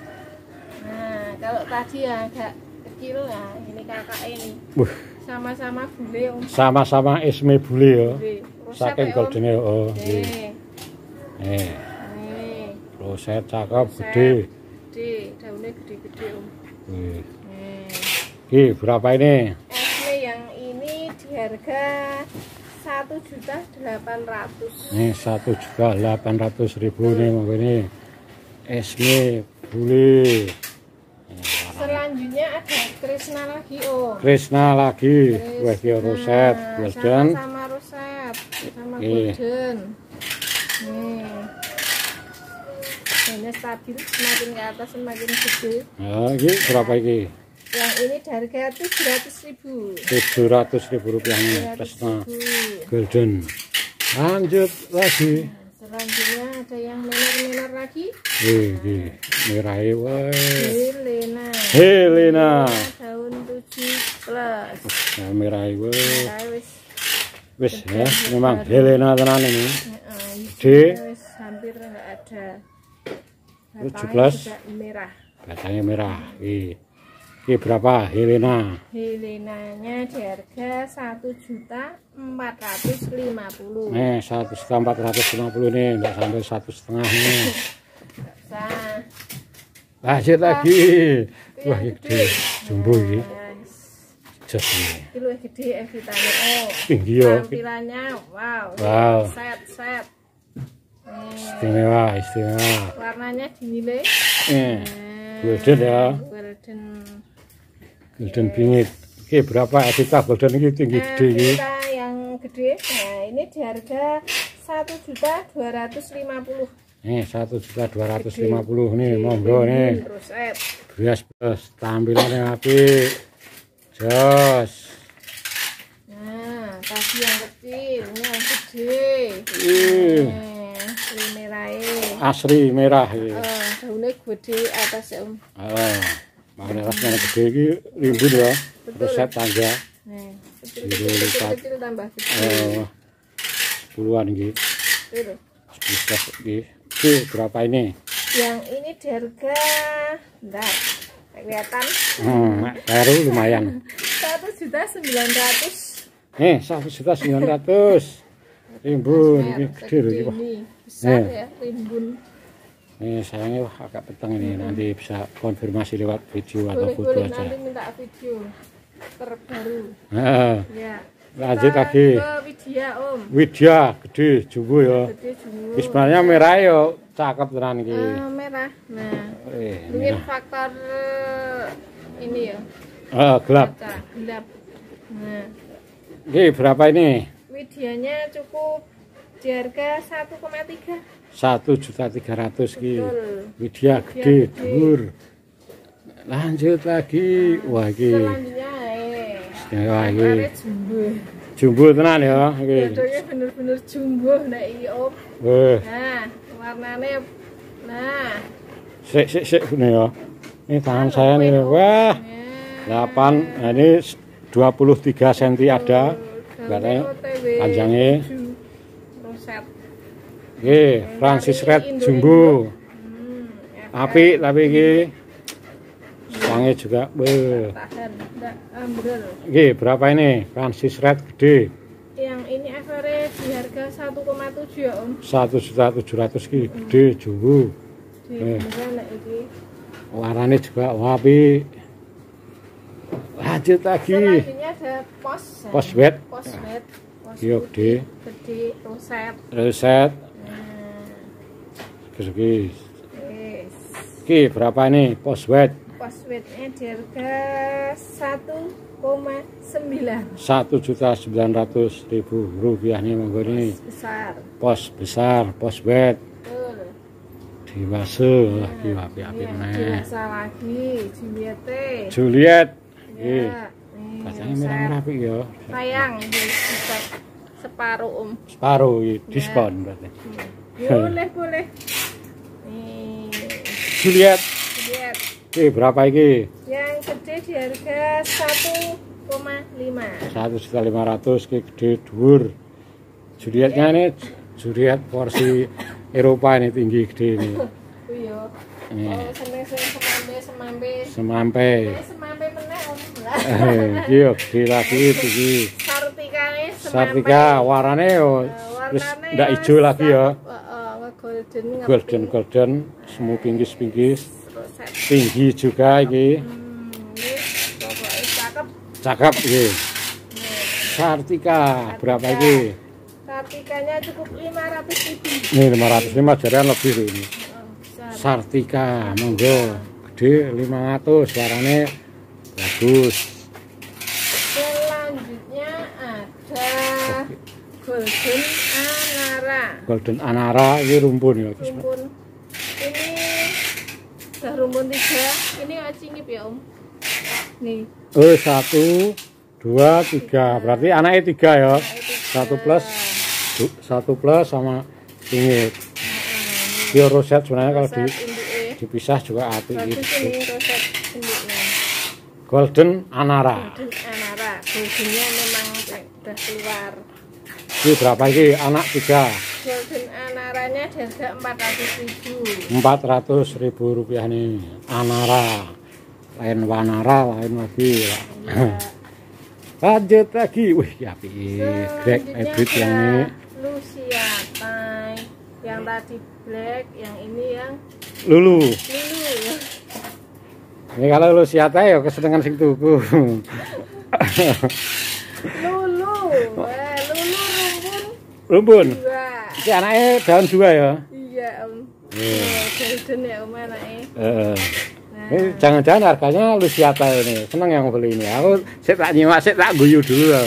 Nah, kalau tadi ya agak kecil ya, ini kakak ini Wah, sama-sama bule, Om. sama-sama isme bule ya. Bule. Roset Saking ya, Om. goldene oh. nggih. Nih, Nih, nih. roset cakep Roset. gede. Gede, daunnya gede-gede, Om. Wih. Nih. Iki berapa ini? Esme yang ini di harga satu juta delapan ratus. Nih satu juta delapan ratus ribu nih monggo ini. Esme bule. Selanjutnya ada Krishna lagi, Om. Krishna lagi. Wah, iki roset golden. Sama-sama roset, sama Oke. golden. Nih. Daunnya stabil, semakin ke atas semakin gede. Nah, iki berapa iki? Yang ini di harga tujuh ratus ribu. tujuh ratus ribu rupiah nih Krishna golden. Lanjut lagi. Selanjutnya ada yang menor-menor lagi. Wih, iki merahe wae. Helena. Helena. Daun tujuh plus. Nah, merahe wae. Nah, wis Wis ya, memang Helena tenan ini. Heeh, D. hijaunya wis hampir enggak ada. tujuh Batangnya belas. juga merah. Batangnya merah. Iki. Iki berapa Helena? Helenanya di harga satu juta empat ratus lima puluh. Nih satu juta empat ratus lima puluh nih, enggak sampai satu setengah nih. Nah, Lanjut lagi. Wah, ini gede. Jumbo ini. guys. Jos ini. Ini lebih gede eh, vitamin O. Tinggi ya. Tampilannya wow. Wow. Set set. Nih, Istimewa, istimewa. warnanya dinilai. Eh, Nah, golden ya. Golden. Golden bingit. Iki berapa Evita golden ini tinggi Nah, gede ini. kita yang gede. Nah, ini di harga satu juta dua ratus lima puluh. Nih satu juta dua ratus lima puluh nih, monggo nih. Roset. Bias plus tampilannya apik. Jos. Nah, tadi yang kecil, ini yang gede. Ih, Nah, ini merahnya. asri merah iki. Eh, daunnya gede atas ya, Om. Oh. Makanya rasanya gede ini rimbun ya. Betul. Resep tangga. Nih, Kilo lipat. kecil-kecil tambah gede. Oh, sepuluhan ini. Tuh. Bisa ini. Oke, berapa ini? Yang ini di harga, bentar, kelihatan Hmm, baru lumayan. satu juta sembilan ratus. Eh, satu juta sembilan ratus. Rimbun, ini gede loh. Ini, Pak. Ini besar Eh. ya, rimbun. Eh, sayangnya wah, agak peteng ini. Nanti bisa konfirmasi lewat video atau Boleh, foto boleh, aja. nanti minta video terbaru. Nah, Ya. lanjut Kita lagi. ke Widya, Om. Widya, gede, jumbo ya. Gede jumbo. Ini sebenarnya merah ya, cakep tenan iki. Eh, merah. Nah, Eh, mungkin merah. faktor eh, ini ya, Eh, gelap. kaca, gelap. Nah, Ini berapa ini? Widyanya cukup di harga satu koma tiga. satu juta tiga ratus ki. Betul. Widya Widya gede, gede. dhuwur. Lanjut lagi. Wah, iki. Selanjutnya eh Wah, iki. warnanya jumbo. Jumbo tenan ya, iki. Jodohnya bener-bener jumbo nah iki Om. Weh, Nah, warnanya nah, sik sik sik ngene ya. Ini tangan Anu, saya nih. Om. Wah, Nah, delapan. Nah, ini dua puluh tiga senti ada. Katanya O T W panjangnya. tujuh. Roset. Oke, Francis Red Jumbo. Hmm, ya, Api tapi iki stangnya juga. Weh. tahan, enggak ambrol. Oke, berapa ini? Francis Red gede. Yang ini average di harga satu koma tujuh ya Om. satu juta tujuh ratus ki gede jumbo. Di Eh. beneran nek iki. Warnanya juga wapi. Lanjut lagi. Selanjutnya ada pos. Pos wet. Pos wet. Pos Iya, putih, gede. gede, roset. Reset. Nah, Oke. yes. Oke, berapa ini? Pos wet. Pos wetnya di harga satu koma sembilan. satu juta sembilan ratus ribu rupiah nih monggo ini. Besar. Pos besar, pos wet. Betul. Dewasa lagi wapi-wapi Ini meneh. dewasa lagi, Juliet. Juliet. Oke. Ya, nih, Kacangnya roset. merah rapi ya. Sayang, ini dicek separuh Om. Separuh iki, diskon berarti. Boleh, boleh. Nih, Juliet. Juliet. Oke, berapa iki? Yang gede di harga satu koma lima. satu juta lima ratus ki gede dhuwur. Julietnya ini Juliet porsi Eropa ini tinggi gede ini. Iya. Ini. Oh, seneng seneng semampe semampe. Semampe. Eh, semampe meneh Om. Lah. Eh, iki yo gede lagi tinggi. Sartikane semampe. Sartika warnanya yo Eh, wis warnane ndak ya ijo lagi ya. cakep, heeh, golden ngepi. Golden golden semu pinggis-pinggis. Roset. Tinggi juga iki. Hmm, ini pokoknya cakep. Cakep iki. Nih, Sartika berapa iki? Sartikanya cukup lima ratus ribu. Ini lima ratus lima jarian lebih loh ini. Oh, besar. Sartika monggo gede lima ratus warnanya bagus. Selanjutnya ada golden anara. Golden Anara ini rumpun ya. Rumpun ini udah rumpun tiga. Ini acingip ya Om. Nih. Oh satu, dua, tiga. Berarti anaknya tiga ya. Satu plus, du- satu plus sama ini. Dia roset sebenarnya kalau di, Roset induke. dipisah juga api Bagus gitu. ini roset induknya. Golden Anara. Golden anara. Goldennya memang udah keluar. Ini berapa ini? Anak tiga. Golden anaranya di harga empat ratus ribu. Empat ratus ribu rupiah nih. Anara. Lain Wanara, lain lagi. Ya. Lanjut lagi. Wih, api. Black hybrid yang ini. Lucia Thai. Yang tadi black, yang ini yang Lulu. lulu. Ini kalau lu siapa ya kesenengan sing tuku. Lulu. Wah, lulu rumpun Rumpun. dua. Ini anaknya daun dua ya. Iya Om. Iya. Oh, golden ya Om anaknya. Heeh. Nah, Ini jangan-jangan harganya lu siapa ini? Seneng yang beli ini. Aku saya tak nyimak, saya tak guyu dulu ya.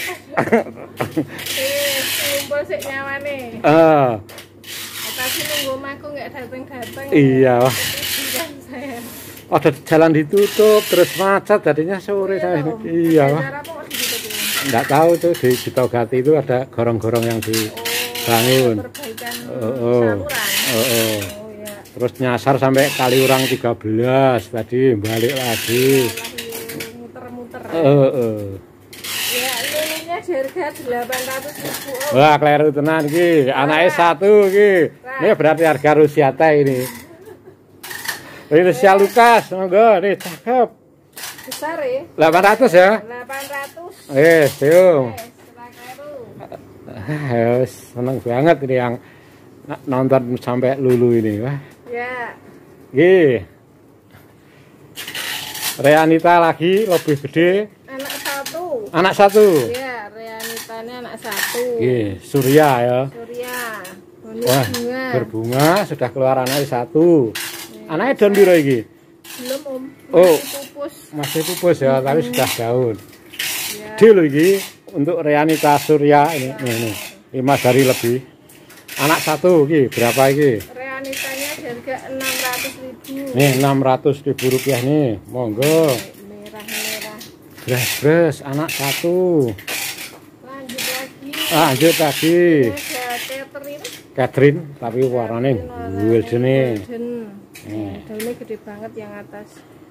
eh, ngumpul sik nyawane. Eh, Tadi nunggu omahku nggak dateng-dateng. iya. Wah. Kan saya. Ada jalan ditutup terus macet jadinya sore saya. Om. Iya, Ada Wah. acara apa kok ditutup ini? Enggak tahu tuh di Citogati itu ada gorong-gorong yang dibangun. Oh, perbaikan Oh, oh. saluran. Oh, oh. Oh ya. terus nyasar sampai Kaliurang tiga belas tadi, balik lagi. Muter-muter. Uh, uh. Ya, lulunya harga delapan ratus ribu. Oh. Wah, kleru tenan iki. Anaknya satu iki. Ini berarti harga Rusiata ini. Ini Rusia Lukas, monggo nih cakep. Besar ya? delapan ratus ya? delapan ratus. Eh, siung. Eh, setelah kleru. Ah, seneng banget ini yang nonton sampai lulu ini, wah. Ya. Gih. Reanita lagi lebih gede. Anak satu. Anak satu. Ya, Reanitanya anak satu. Gih, Surya ya. Surya. Bonus Wah, bunga. berbunga sudah keluar anaknya satu. Anaknya daun biru iki. Belum om. Oh. Masih pupus. Masih pupus ya, tapi sudah daun. Ya. Gede loh iki untuk Reanita Surya ini, nih, nih. lima hari lebih. Anak satu iki berapa iki? Reanitanya harga enam ratus ribu. Nih enam ratus ribu rupiah nih, monggo. Merah-merah. Bres-bres anak satu. Lanjut lagi. Lanjut lagi. Ada Catherine. Catherine tapi warnanya golden nih. Golden. Nih. Daunnya gede banget yang atas.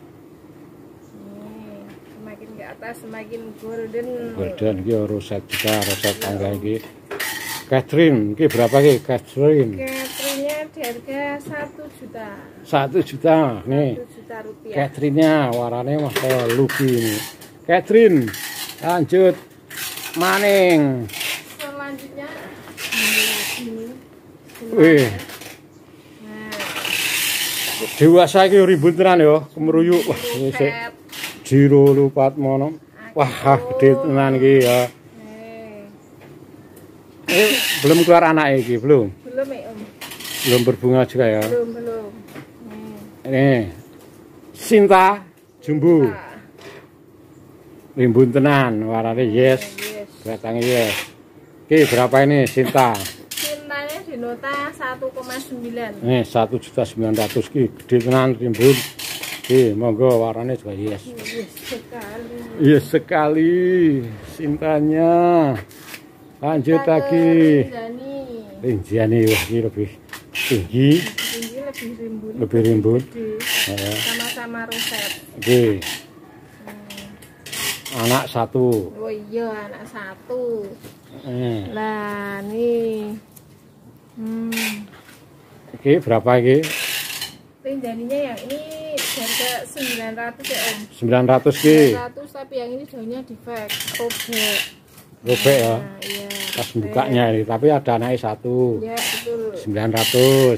Nih, semakin ke atas semakin golden. Golden iki roset juga, roset tangga iki. Catherine, iki berapa iki Catherine? Catherine-nya di harga satu juta. Satu juta nih. Satu juta rupiah. Catherine-nya warnanya masih luki ini. Catherine, lanjut maning. Selanjutnya ini lagi nih. Wih, Nah, dewasa iki ribut tenan ya, kemeruyuk. Wah, ini sik set. jiro lupat mono. Wah, gede tenan iki ya. Eh, Ini belum keluar anak iki, belum. belum ya om? Belum berbunga juga ya. Belum belum. Nih. Ini Sinta Jumbo. Nah, Rimbun tenan, warnanya yes. yes. Batangnya yes. Oke, berapa ini Sinta? Cintanya di nota satu koma sembilan. Nih satu juta sembilan ratus ki, gede tenan rimbun. Oke, monggo warnanya juga yes. Yes sekali. Yes sekali Sintanya. Lanjut Kita ke lagi. Rinjani. Rinciannya wah ini lebih tinggi, Tinggi lebih rimbun. lebih rimbun. Gede. Ya. Sama-sama roset. Oke. Anak satu. Oh iya anak satu. Eh. Lah nih. Hmm. Oke, berapa iki? Rinjaninya yang ini harga sembilan ratus ya om. sembilan ratus ki. sembilan ratus tapi yang ini daunnya defect, robek. Robek ya. Nah, iya. Pas robek. bukanya ini, tapi ada anaknya satu. Ya betul. sembilan ratus.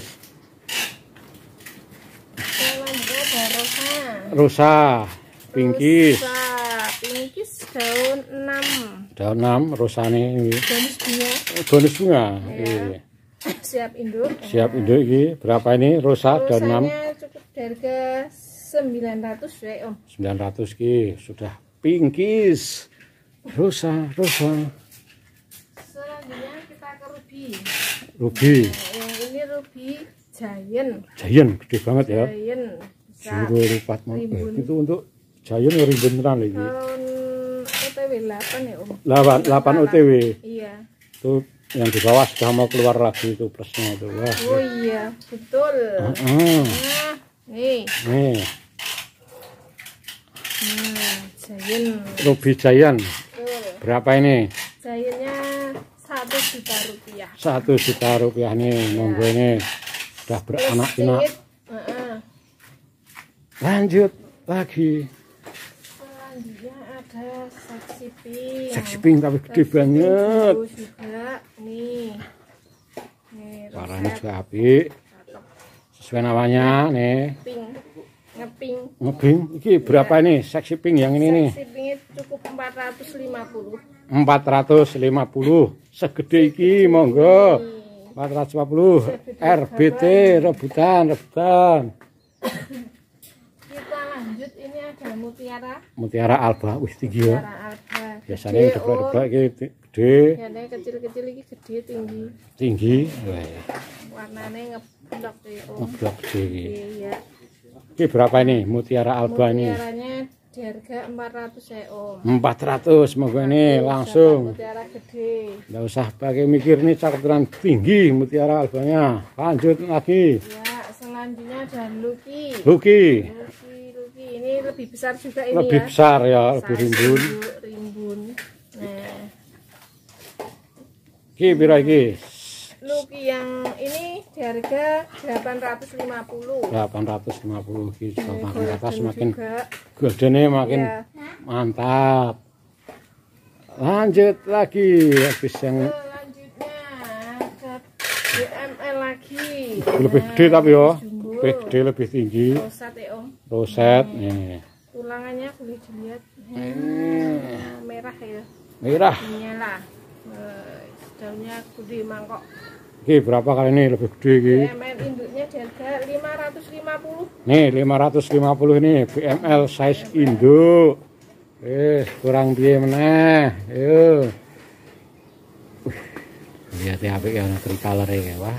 Selanjutnya ada rosa. Rosa, pinkies. Rosa, pinkies daun enam. Daun enam, rosane ini. Bonus bunga. Bonus bunga. Ya. Iya. Siap induk. Siap induk iki. Berapa ini rosa daun enam? Rosanya cukup di harga sembilan ratus ya om. sembilan ratus ki. Sudah pinkies. Rosa, rosa. Selanjutnya kita ke ruby. Ruby. Nah, yang ini ruby giant. Giant, gede banget ya. Giant. Bisa Jiro lipat mau. Eh, rimbun. itu untuk giant ya rimbun tenan lagi. Tahun O T W delapan ya om. delapan O T W. Iya. Itu yang di bawah sudah mau keluar lagi itu plusnya itu. Wah. Oh iya betul. Heeh. Nah nih. Nih, Nah giant. Ruby giant. Betul. Berapa ini? Giantnya satu juta rupiah. Satu juta rupiah nih, monggo ini sudah beranak pinak. Sedikit, heeh. Lanjut lagi, Selanjutnya ada seksi pink. seksi pink tapi gede Seksi banget. pink juga nih. Nih Warnanya roset juga apik, cakep. sesuai namanya nih. Pink, ngepink. Ngepink, ini berapa ini? Seksi pink yang ini nih, Seksi pinknya cukup empat ratus lima puluh. empat ratus lima puluh. Segede iki, monggo. empat ratus lima puluh. R B T rebutan, rebutan. Kita lanjut, ini ada mutiara. Mutiara alba, wih tinggi ya. Mutiara alba. Biasanya Gede, deblok-deblok Om. iki gede, Ya, ini kecil-kecil ini gede tinggi. tinggi. Wah, Warnanya ngeblok deh om. ngeblok gede iki. Iya. Ini berapa ini mutiara alba ini? Mutiaranya di harga empat ratus ya om. empat ratus monggo ini langsung. Mutiara gede. Nggak usah pakai mikir nih cakep tenan tinggi mutiara albanya. Lanjut lagi. Ya, selanjutnya Selanjutnya ada Lucky. Lucky. Lucky, Lucky. Ini lebih besar juga ini Lebih ya. besar ya, lebih Size rimbun. induk, rimbun. Nah, Ki pira iki? Lucky yang ini di harga delapan ratus lima puluh. delapan ratus lima puluh ki Ini makin ke atas golden makin juga. goldennya makin Ya. mantap. Lanjut lagi habis yang Selanjutnya ada B M L lagi. lebih Nah, gede tapi ya, jumbo. lebih gede lebih tinggi. Rosat ya Om. Roset nih. Tulangannya boleh dilihat. Ini Nah, merah ya. merah. Nyala. Eh, daunnya gede mangkok. Ki berapa kali ini lebih gede ki? B M L induknya di harga lima ratus lima puluh. Nih lima ratus lima puluh ini B M L size induk. Eh kurang piye meneh. Yo. Lihat ya apik ya ana tricolor ya. Wah.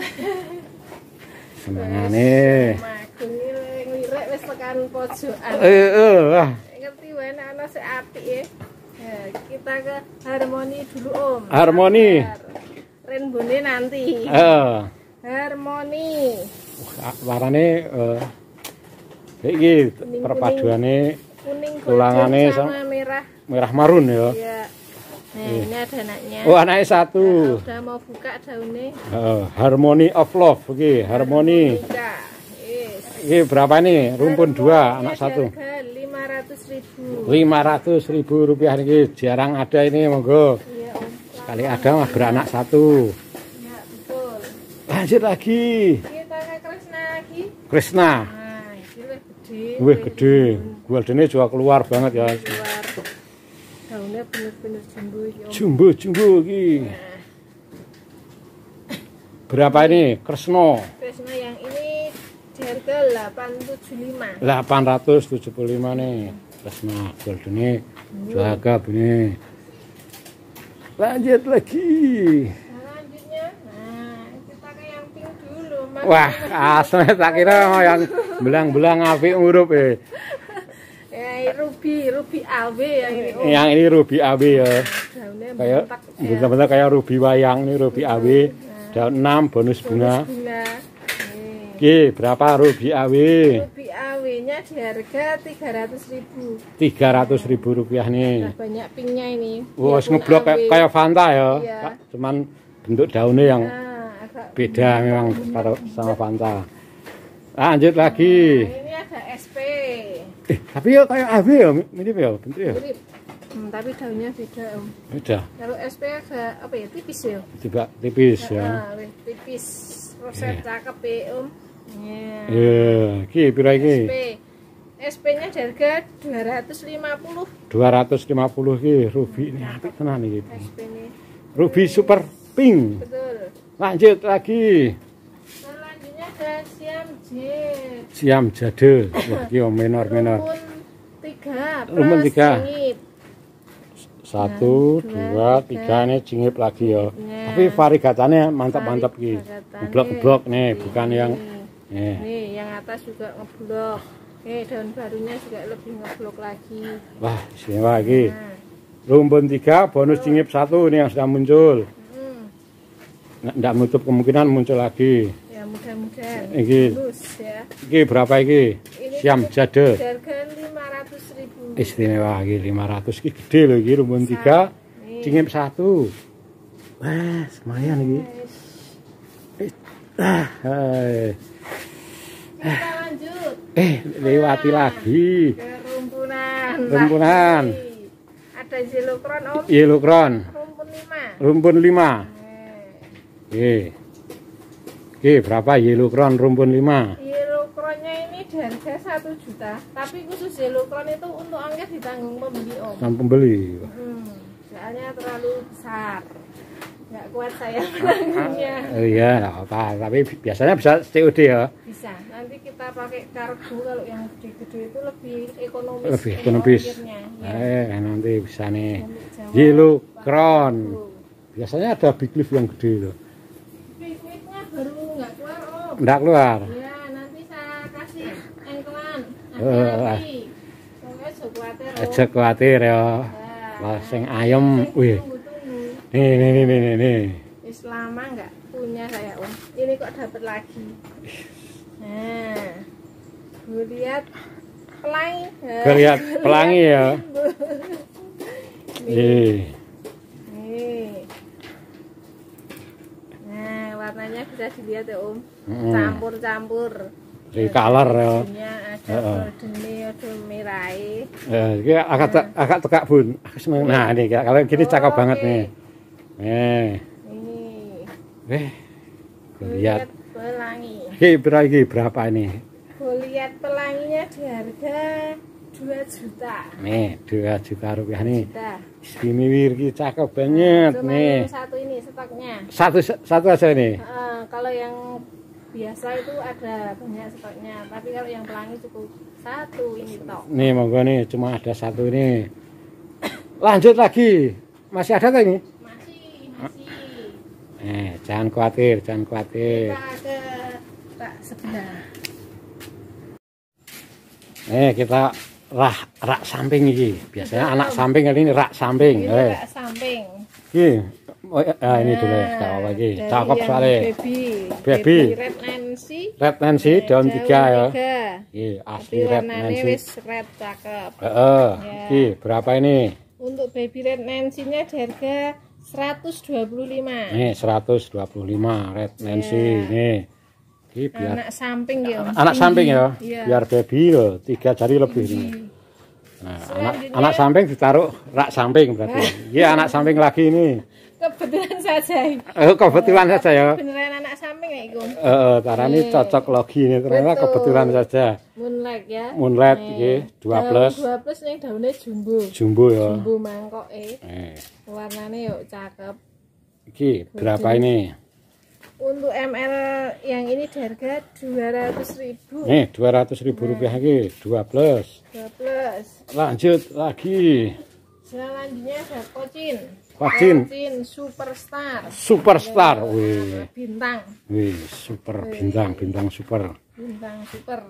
Semangane. Magung nglirik wis tekan pojokan. Eh eh wah. Ngerti wae nek ana sik apik ya. Ya, kita ke harmoni dulu Om. Harmoni. Rainbow-ne nanti. Eh Harmoni. uh, warnane eh iki perpaduane Kuning Tulangane golden sama merah. merah marun ya. Ya. Nah, ini ada anaknya. Oh, anaknya satu. Udah mau buka daunnya. Eh, Harmony of Love iki, Harmony. Tiga. Yes. Iki berapa nih? Rumpun dua, anak satu. lima ratus ribu. lima ratus ribu rupiah ini jarang ada ini monggo. Iya Om. Sekali ada mah beranak satu. Ya betul. Lanjut lagi. Kita ke Krishna lagi. Krishna. Nah ini lebih gede. Wih gede. Goldennya juga keluar banget ya. Keluar. Daunnya bener-bener jumbo ya Om. Jumbo jumbo iki. Nah, Berapa ini? Krishna. Krishna yang ini di harga delapan ratus tujuh puluh lima. delapan ratus tujuh puluh lima nih. Krishna goldennya jaga ini. Lanjut lagi. Selanjutnya, nah kita ke yang pink dulu. Mas. Wah, asli tak kira yang belang-belang apik ngurup eh. Ya, ruby, ruby A W yang ini. Om. Yang ini ruby A W ya. Daunnya Kayak bentak ya. bener-bener kayak ruby wayang nih ruby A W. Daun enam bonus bunga. Bunga. Nih. Oke, berapa ruby A W? Ruby A W-nya di harga tiga ratus ribu. tiga ratus ribu rupiah Nah, nih. banyak pinknya ini. Wah, Biarpun ngeblok kayak, A W. kayak Fanta ya. Iya. Cuman bentuk daunnya yang Nah, agak beda memang karo sama Fanta. Lanjut lagi. Nah, ini ada S P. Eh, tapi ya kayak A W ya, mirip ya, bentuk ya. Mirip. Hmm, tapi daunnya beda Om. Beda, Kalau S P agak apa ya tipis ya. tiba tipis ya. Nah, wih, tipis. Roset cakep ya Om. Ya. Ya, ki pira S iki? P. S P-nya di harga dua ratus lima puluh. dua ratus lima puluh ki ruby ini apik tenan iki. S P ini. Ruby super pink. Betul. Lanjut lagi. Selanjutnya ada Siam Jet. Siam jade. Wah, ki menor-menor. Rumpun tiga. Rumpun plus tiga. singit. Satu, Nah, dua, dua, tiga nih cingip lagi ya. Nah. Tapi variegatanya mantap-mantap ki. Variegatanya Blok-blok nih, ini. bukan yang eh. Nih, yang atas juga ngeblok. Nih, daun barunya juga lebih ngeblok lagi. Wah, istimewa iki. Nah, Rumpun tiga, bonus cingip satu ini yang sudah muncul. hmm, Nggak nggak menutup kemungkinan muncul lagi. ya mudah-mudahan Iki. lulus ya. Iki berapa iki? Ini Siam cukup jade. harga lima ratus ribu. Istimewa iki lima ratus iki gede loh iki rumpun tiga, Nih. cingip satu. Wah, lumayan iki. Guys, Ah, hai. kita lanjut Eh, lewati lagi. ke rumpunan. Rumpunan. lagi. Ada Zilokron Om. Yellow crown, Rumpun lima. rumpun lima. Nih. Oke. Oke, berapa yellow crown rumpun lima? Zilokronnya ini di harga satu juta. Tapi khusus Zilokron itu untuk ongkir ditanggung pembeli Om. Sama pembeli. Hmm, soalnya terlalu besar. Nggak kuat saya menanggungnya. Oh iya, nggak apa. Tapi biasanya bisa C O D ya. Bisa. Nanti kita pakai kargo kalau yang gede-gede itu lebih ekonomis. Lebih untuk ekonomis. ongkirnya, ya. Eh, nanti bisa nih. Untuk Jawa, Yellow Pak crown. Kargo. Biasanya ada big leaf yang gede loh. Pikniknya baru nggak keluar Om. Nggak keluar. Ya nanti saya kasih engkelan. Eh, Hati-hati. Soalnya jauh khawatir Om. Aja khawatir ya. Ya. Lah sing ayem, Sing wih. tunggu-tunggu. Nih, nih, nih, nih, nih. Wis lama nggak punya saya Om. Ini kok dapat lagi. Nah, goliat pelangi. Goliat pelangi ya. Nih. Nih. Nah, warnanya bisa dilihat ya Om. Hmm. Campur-campur. Di color ya. Ada goldene, ada merah. Eh, ini agak te agak tegak Bun. Nah, ini kalau gini cakep oh, banget okay. nih. Nih. Ini. Eh. Goliat pelangi. Ini berapa, berapa ini? Goliat pelanginya di harga dua juta. Nih, dua juta rupiah nih. Juta. Ini wirgi cakep banget Cuma nih. yang satu ini stoknya. Satu satu aja nih. Uh, kalau yang biasa itu ada banyak stoknya, tapi kalau yang pelangi cukup satu ini tok. Nih monggo nih, cuma ada satu ini. Lanjut lagi. Masih ada kan ini? Masih, masih. Eh, jangan khawatir, jangan khawatir. Kita ke rak sebelah. Eh, kita rak rak samping ini. Biasanya anak samping kali ini rak samping. Ini Eh. rak samping. Ini, oh, ah, ini dulu tahu lagi. Dari Cakep yang sekali. Baby. Baby. Red Nancy. Red Nancy daun tiga ya. Tiga. Iya, asli Tapi Red warnanya Nancy. wis red cakep. Heeh. Ya. Iki berapa ini? Untuk baby red Nancy-nya di harga seratus dua puluh lima. Nih, seratus dua puluh lima Red Nancy. Ya. Nih. Ini biar Anak samping ya. Om. anak samping ya. Iya. Biar baby loh, tiga jari lebih ini. Nah, anak, Selanjutnya- anak samping ditaruh rak samping berarti. Iya, anak samping lagi ini. Kebetulan saja. Eh, kebetulan saja ya. Beneran anak samping ya Iku. Eh, karena ini cocok logi ini ternyata Betul. kebetulan saja. Moonlight ya. Moonlight Nih. iki dua Daun plus dua plus nih daunnya jumbo. jumbo ya. Jumbo mangkok eh. Eh, Warnanya yuk cakep. iki berapa ini? Untuk M L yang ini di harga dua ratus ribu. Nih, dua ratus ribu rupiah iki, dua plus. dua plus. Lanjut lagi. Selanjutnya ada kocin. Kocin. Kocin superstar. Superstar. Wih. Bintang. Wih, super bintang, bintang super. Bintang super.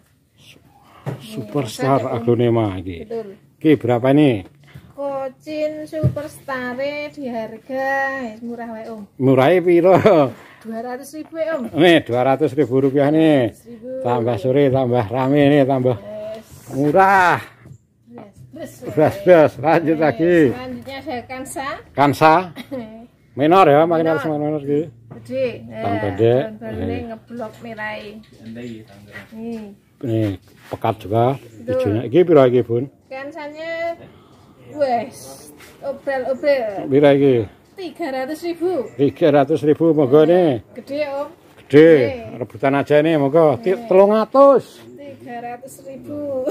Superstar aglonema iki. Betul. Iki berapa ini? Kocin superstar di harga murah wae Om. Murahnya piro? dua ratus ribu ya Om. Nih, dua ratus ribu rupiah nih. Ribu. Tambah sore, tambah rame nih, tambah Yes. murah. Yes. Yes. Bes, bes, lanjut lagi. Selanjutnya ada kansa. Kansa, minor ya, makin harus minor iki. Gede. Tahun pendek. Baru ngeblok merah. Nih. Nih, pekat juga. Hijaunya. Iki piro iki, Bun? Kansanya wes obel-obel Piro iki? tiga ratus ribu. tiga ratus ribu monggo nih. Gede Om. Gede, rebutan aja nih monggo. telung atus. tiga ratus ribu.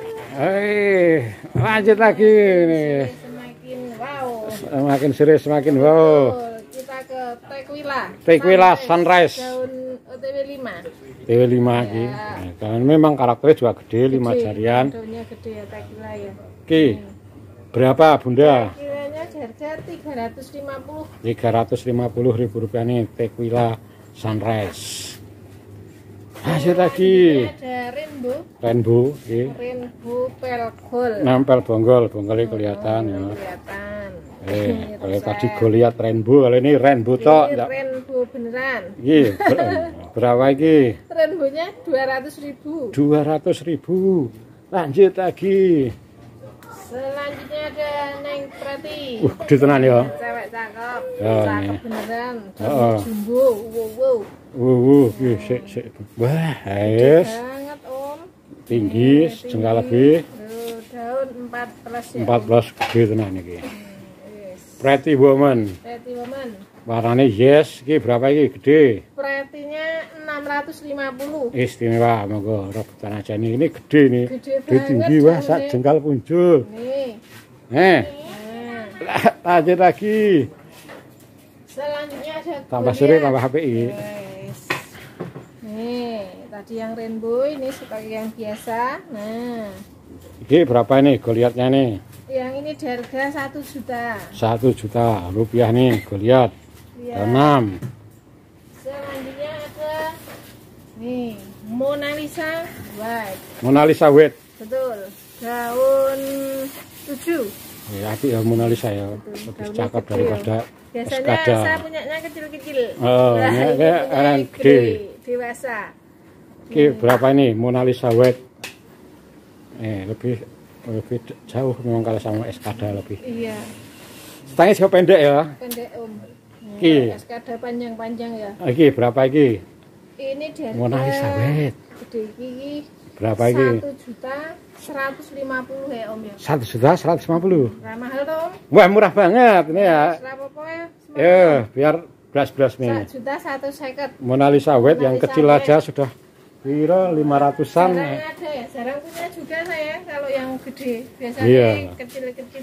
Hei, lanjut lagi nih. Semakin wow. Semakin serius semakin wow. Betul. Kita ke Tequila. Tequila Sunrise. Daun O T W lima. T W lima lagi. Nah, karena memang karakternya juga gede, lima Gede. jarian. Daunnya gede ya Tequila ya. Oke. Berapa, Bunda? Tequilanya di harga tiga ratus lima puluh. tiga ratus lima puluh ribu rupiah nih Tequila Sunrise. Lanjut lagi. Ada rainbow. Rainbow, oke. Rainbow pelgol. Nempel bonggol, bonggolnya kelihatan ya. Kelihatan. Eh, Ini kalau rusak. tadi gue lihat rainbow, kalau ini rainbow tok. Ini enggak. rainbow beneran. Iki, ber- berapa iki? Rainbownya dua ratus ribu. dua ratus ribu. Lanjut lagi. Selanjutnya ada Neng Prati. Uh, gede tenan ya. Cewek cakep. Ya, Cakep nih. beneran. Oh. Jumbo. Wow, wow. Wuh, wuh, iki, sik, sik. Wah, es. Banget Om. Tinggi, Nih, setengah tinggi. lebih. Tuh, daun empat belas ya. empat belas gede tenan iki. Yes. Pretty woman. Pretty woman. Warnanya yes, iki berapa iki gede? Pretty-nya enam ratus lima puluh. Istimewa, monggo rebutan aja nih. Ini gede nih. Gede Gede tinggi banget wah, sak daunnya. jengkal punjul. Nih. Eh, Nah, lanjut lagi. selanjutnya ada Tambah Goliath. sore tambah H P I. Yes. Nih, tadi yang rainbow ini sebagai yang biasa. Nah, Iki berapa nih Goliatnya nih? yang ini di harga satu juta. Satu juta rupiah nih Goliat. Ya. Enam. Selanjutnya ada nih Mona Lisa white. Mona Lisa White. Betul. Daun tujuh. Ya, api ya Mona Lisa ya. Betul, Lebih daunnya cakep kecil. daripada Biasanya Escada. saya punyanya kecil-kecil. Oh, Nah, ini ini kayak punyanya orang gede, gede. dewasa. Oke, berapa ini Mona Lisa White? Eh, lebih lebih jauh memang kalau sama Escada lebih. Iya. Stangnya juga pendek ya. Pendek Om. Iki. Escada panjang-panjang ya. Iki berapa iki? Ini dari Mona Lisa White. gede iki. Berapa iki? Satu juta seratus lima puluh ya Om ya. Satu juta seratus lima puluh. Nah, mahal tuh Om. Wah murah banget ini ya. Apa ya? Ya, biar belas-belas nih. Satu juta satu seket. Mona Lisa White yang kecil aja sudah kira lima ratusan. Jarang ada ya, jarang punya juga saya kalau yang gede. Biasanya Iya. kecil-kecil.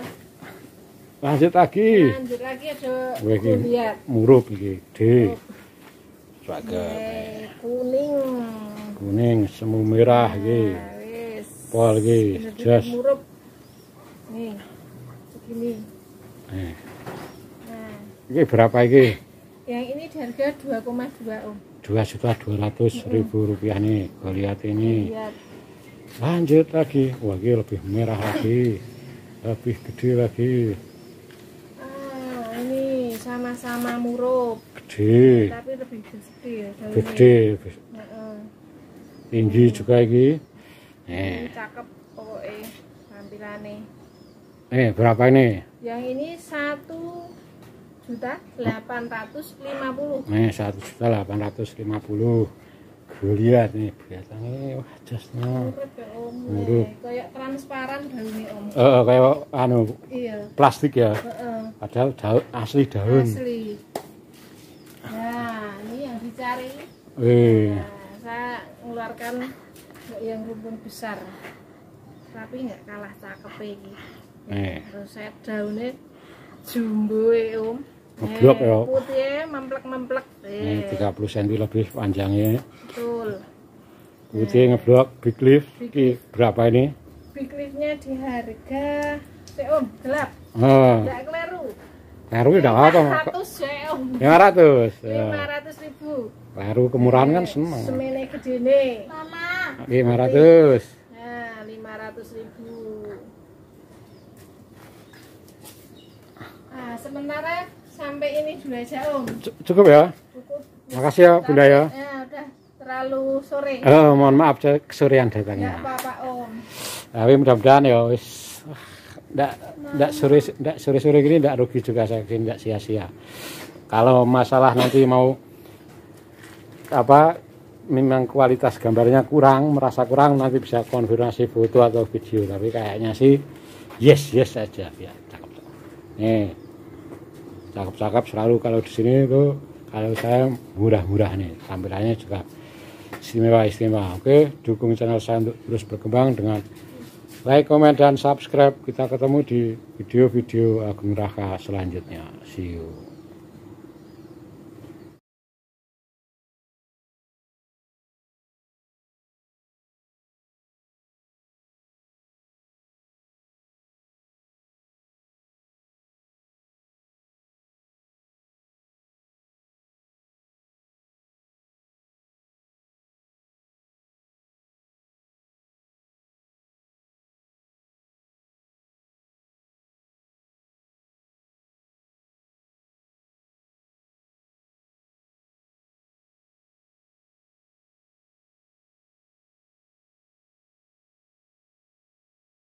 Lanjut lagi. Lanjut lagi ada Wah, iki lihat. murup iki, gede. Cakep. Eh, kuning. Kuning, semu merah iki. Nah, wis. Pol iki, Bener-bener jas. murup. Nih. Segini. Eh, Nah, iki berapa iki? yang ini di harga dua koma dua Om. dua juta dua ratus ribu rupiah nih. Kau lihat ini. Lihat. Lanjut lagi. Wah, ini lebih merah lagi. Lebih gede lagi. Ah, ini sama-sama murup, Gede. tapi lebih gede ya. daunnya. Lebih gede. Heeh. Tinggi juga iki. Ini Eh, cakep pokoknya tampilannya. eh berapa ini? Yang ini satu juta delapan ratus lima puluh. Nih satu juta delapan ratus lima puluh. Gue lihat nih biasanya wah jasnya. Murup ya Om. Murup. Eh, kayak transparan daunnya Om. Eh kayak anu Iya. plastik ya. Heeh. Padahal daun asli daun. Asli. Nah, ini yang dicari. Eh, Nah, saya mengeluarkan yang rumpun besar, tapi nggak kalah cakep ini. eh Roset daunnya jumbo ya Om. Ngeblok ya. Putihnya memplek-memplek. ini Eh, tiga puluh sentimeter lebih panjangnya. betul. Putih ngeblok big leaf. Iki berapa ini? Big leaf-nya di harga, si Om gelap, Oh, nggak keliru. baru udah apa? lima ratus ya Om. lima ratus. lima ratus ribu. Baru kemurahan kan seneng. Semene gede nih. Mama. lima ratus. Nah, lima ratus ribu. Nah, sementara sampai ini dulu aja Om. C- Cukup ya? Cukup. Makasih ya Bunda ya. Ya, udah terlalu sore. Oh, mohon maaf saya kesorean Nggak datangnya. apa-apa Om. Tapi mudah-mudahan ya wis ndak ndak sore ndak sore-sore gini ndak rugi juga saya gini ndak sia-sia. Kalau masalah nanti mau apa memang kualitas gambarnya kurang, merasa kurang nanti bisa konfirmasi foto atau video, tapi kayaknya sih yes yes saja ya cakep. Nih. Cakep-cakep selalu kalau di sini tuh kalau saya murah-murah nih, tampilannya juga istimewa-istimewa. Oke, dukung channel saya untuk terus berkembang dengan like, komen, dan subscribe. Kita ketemu di video-video Agung Raka selanjutnya. See you.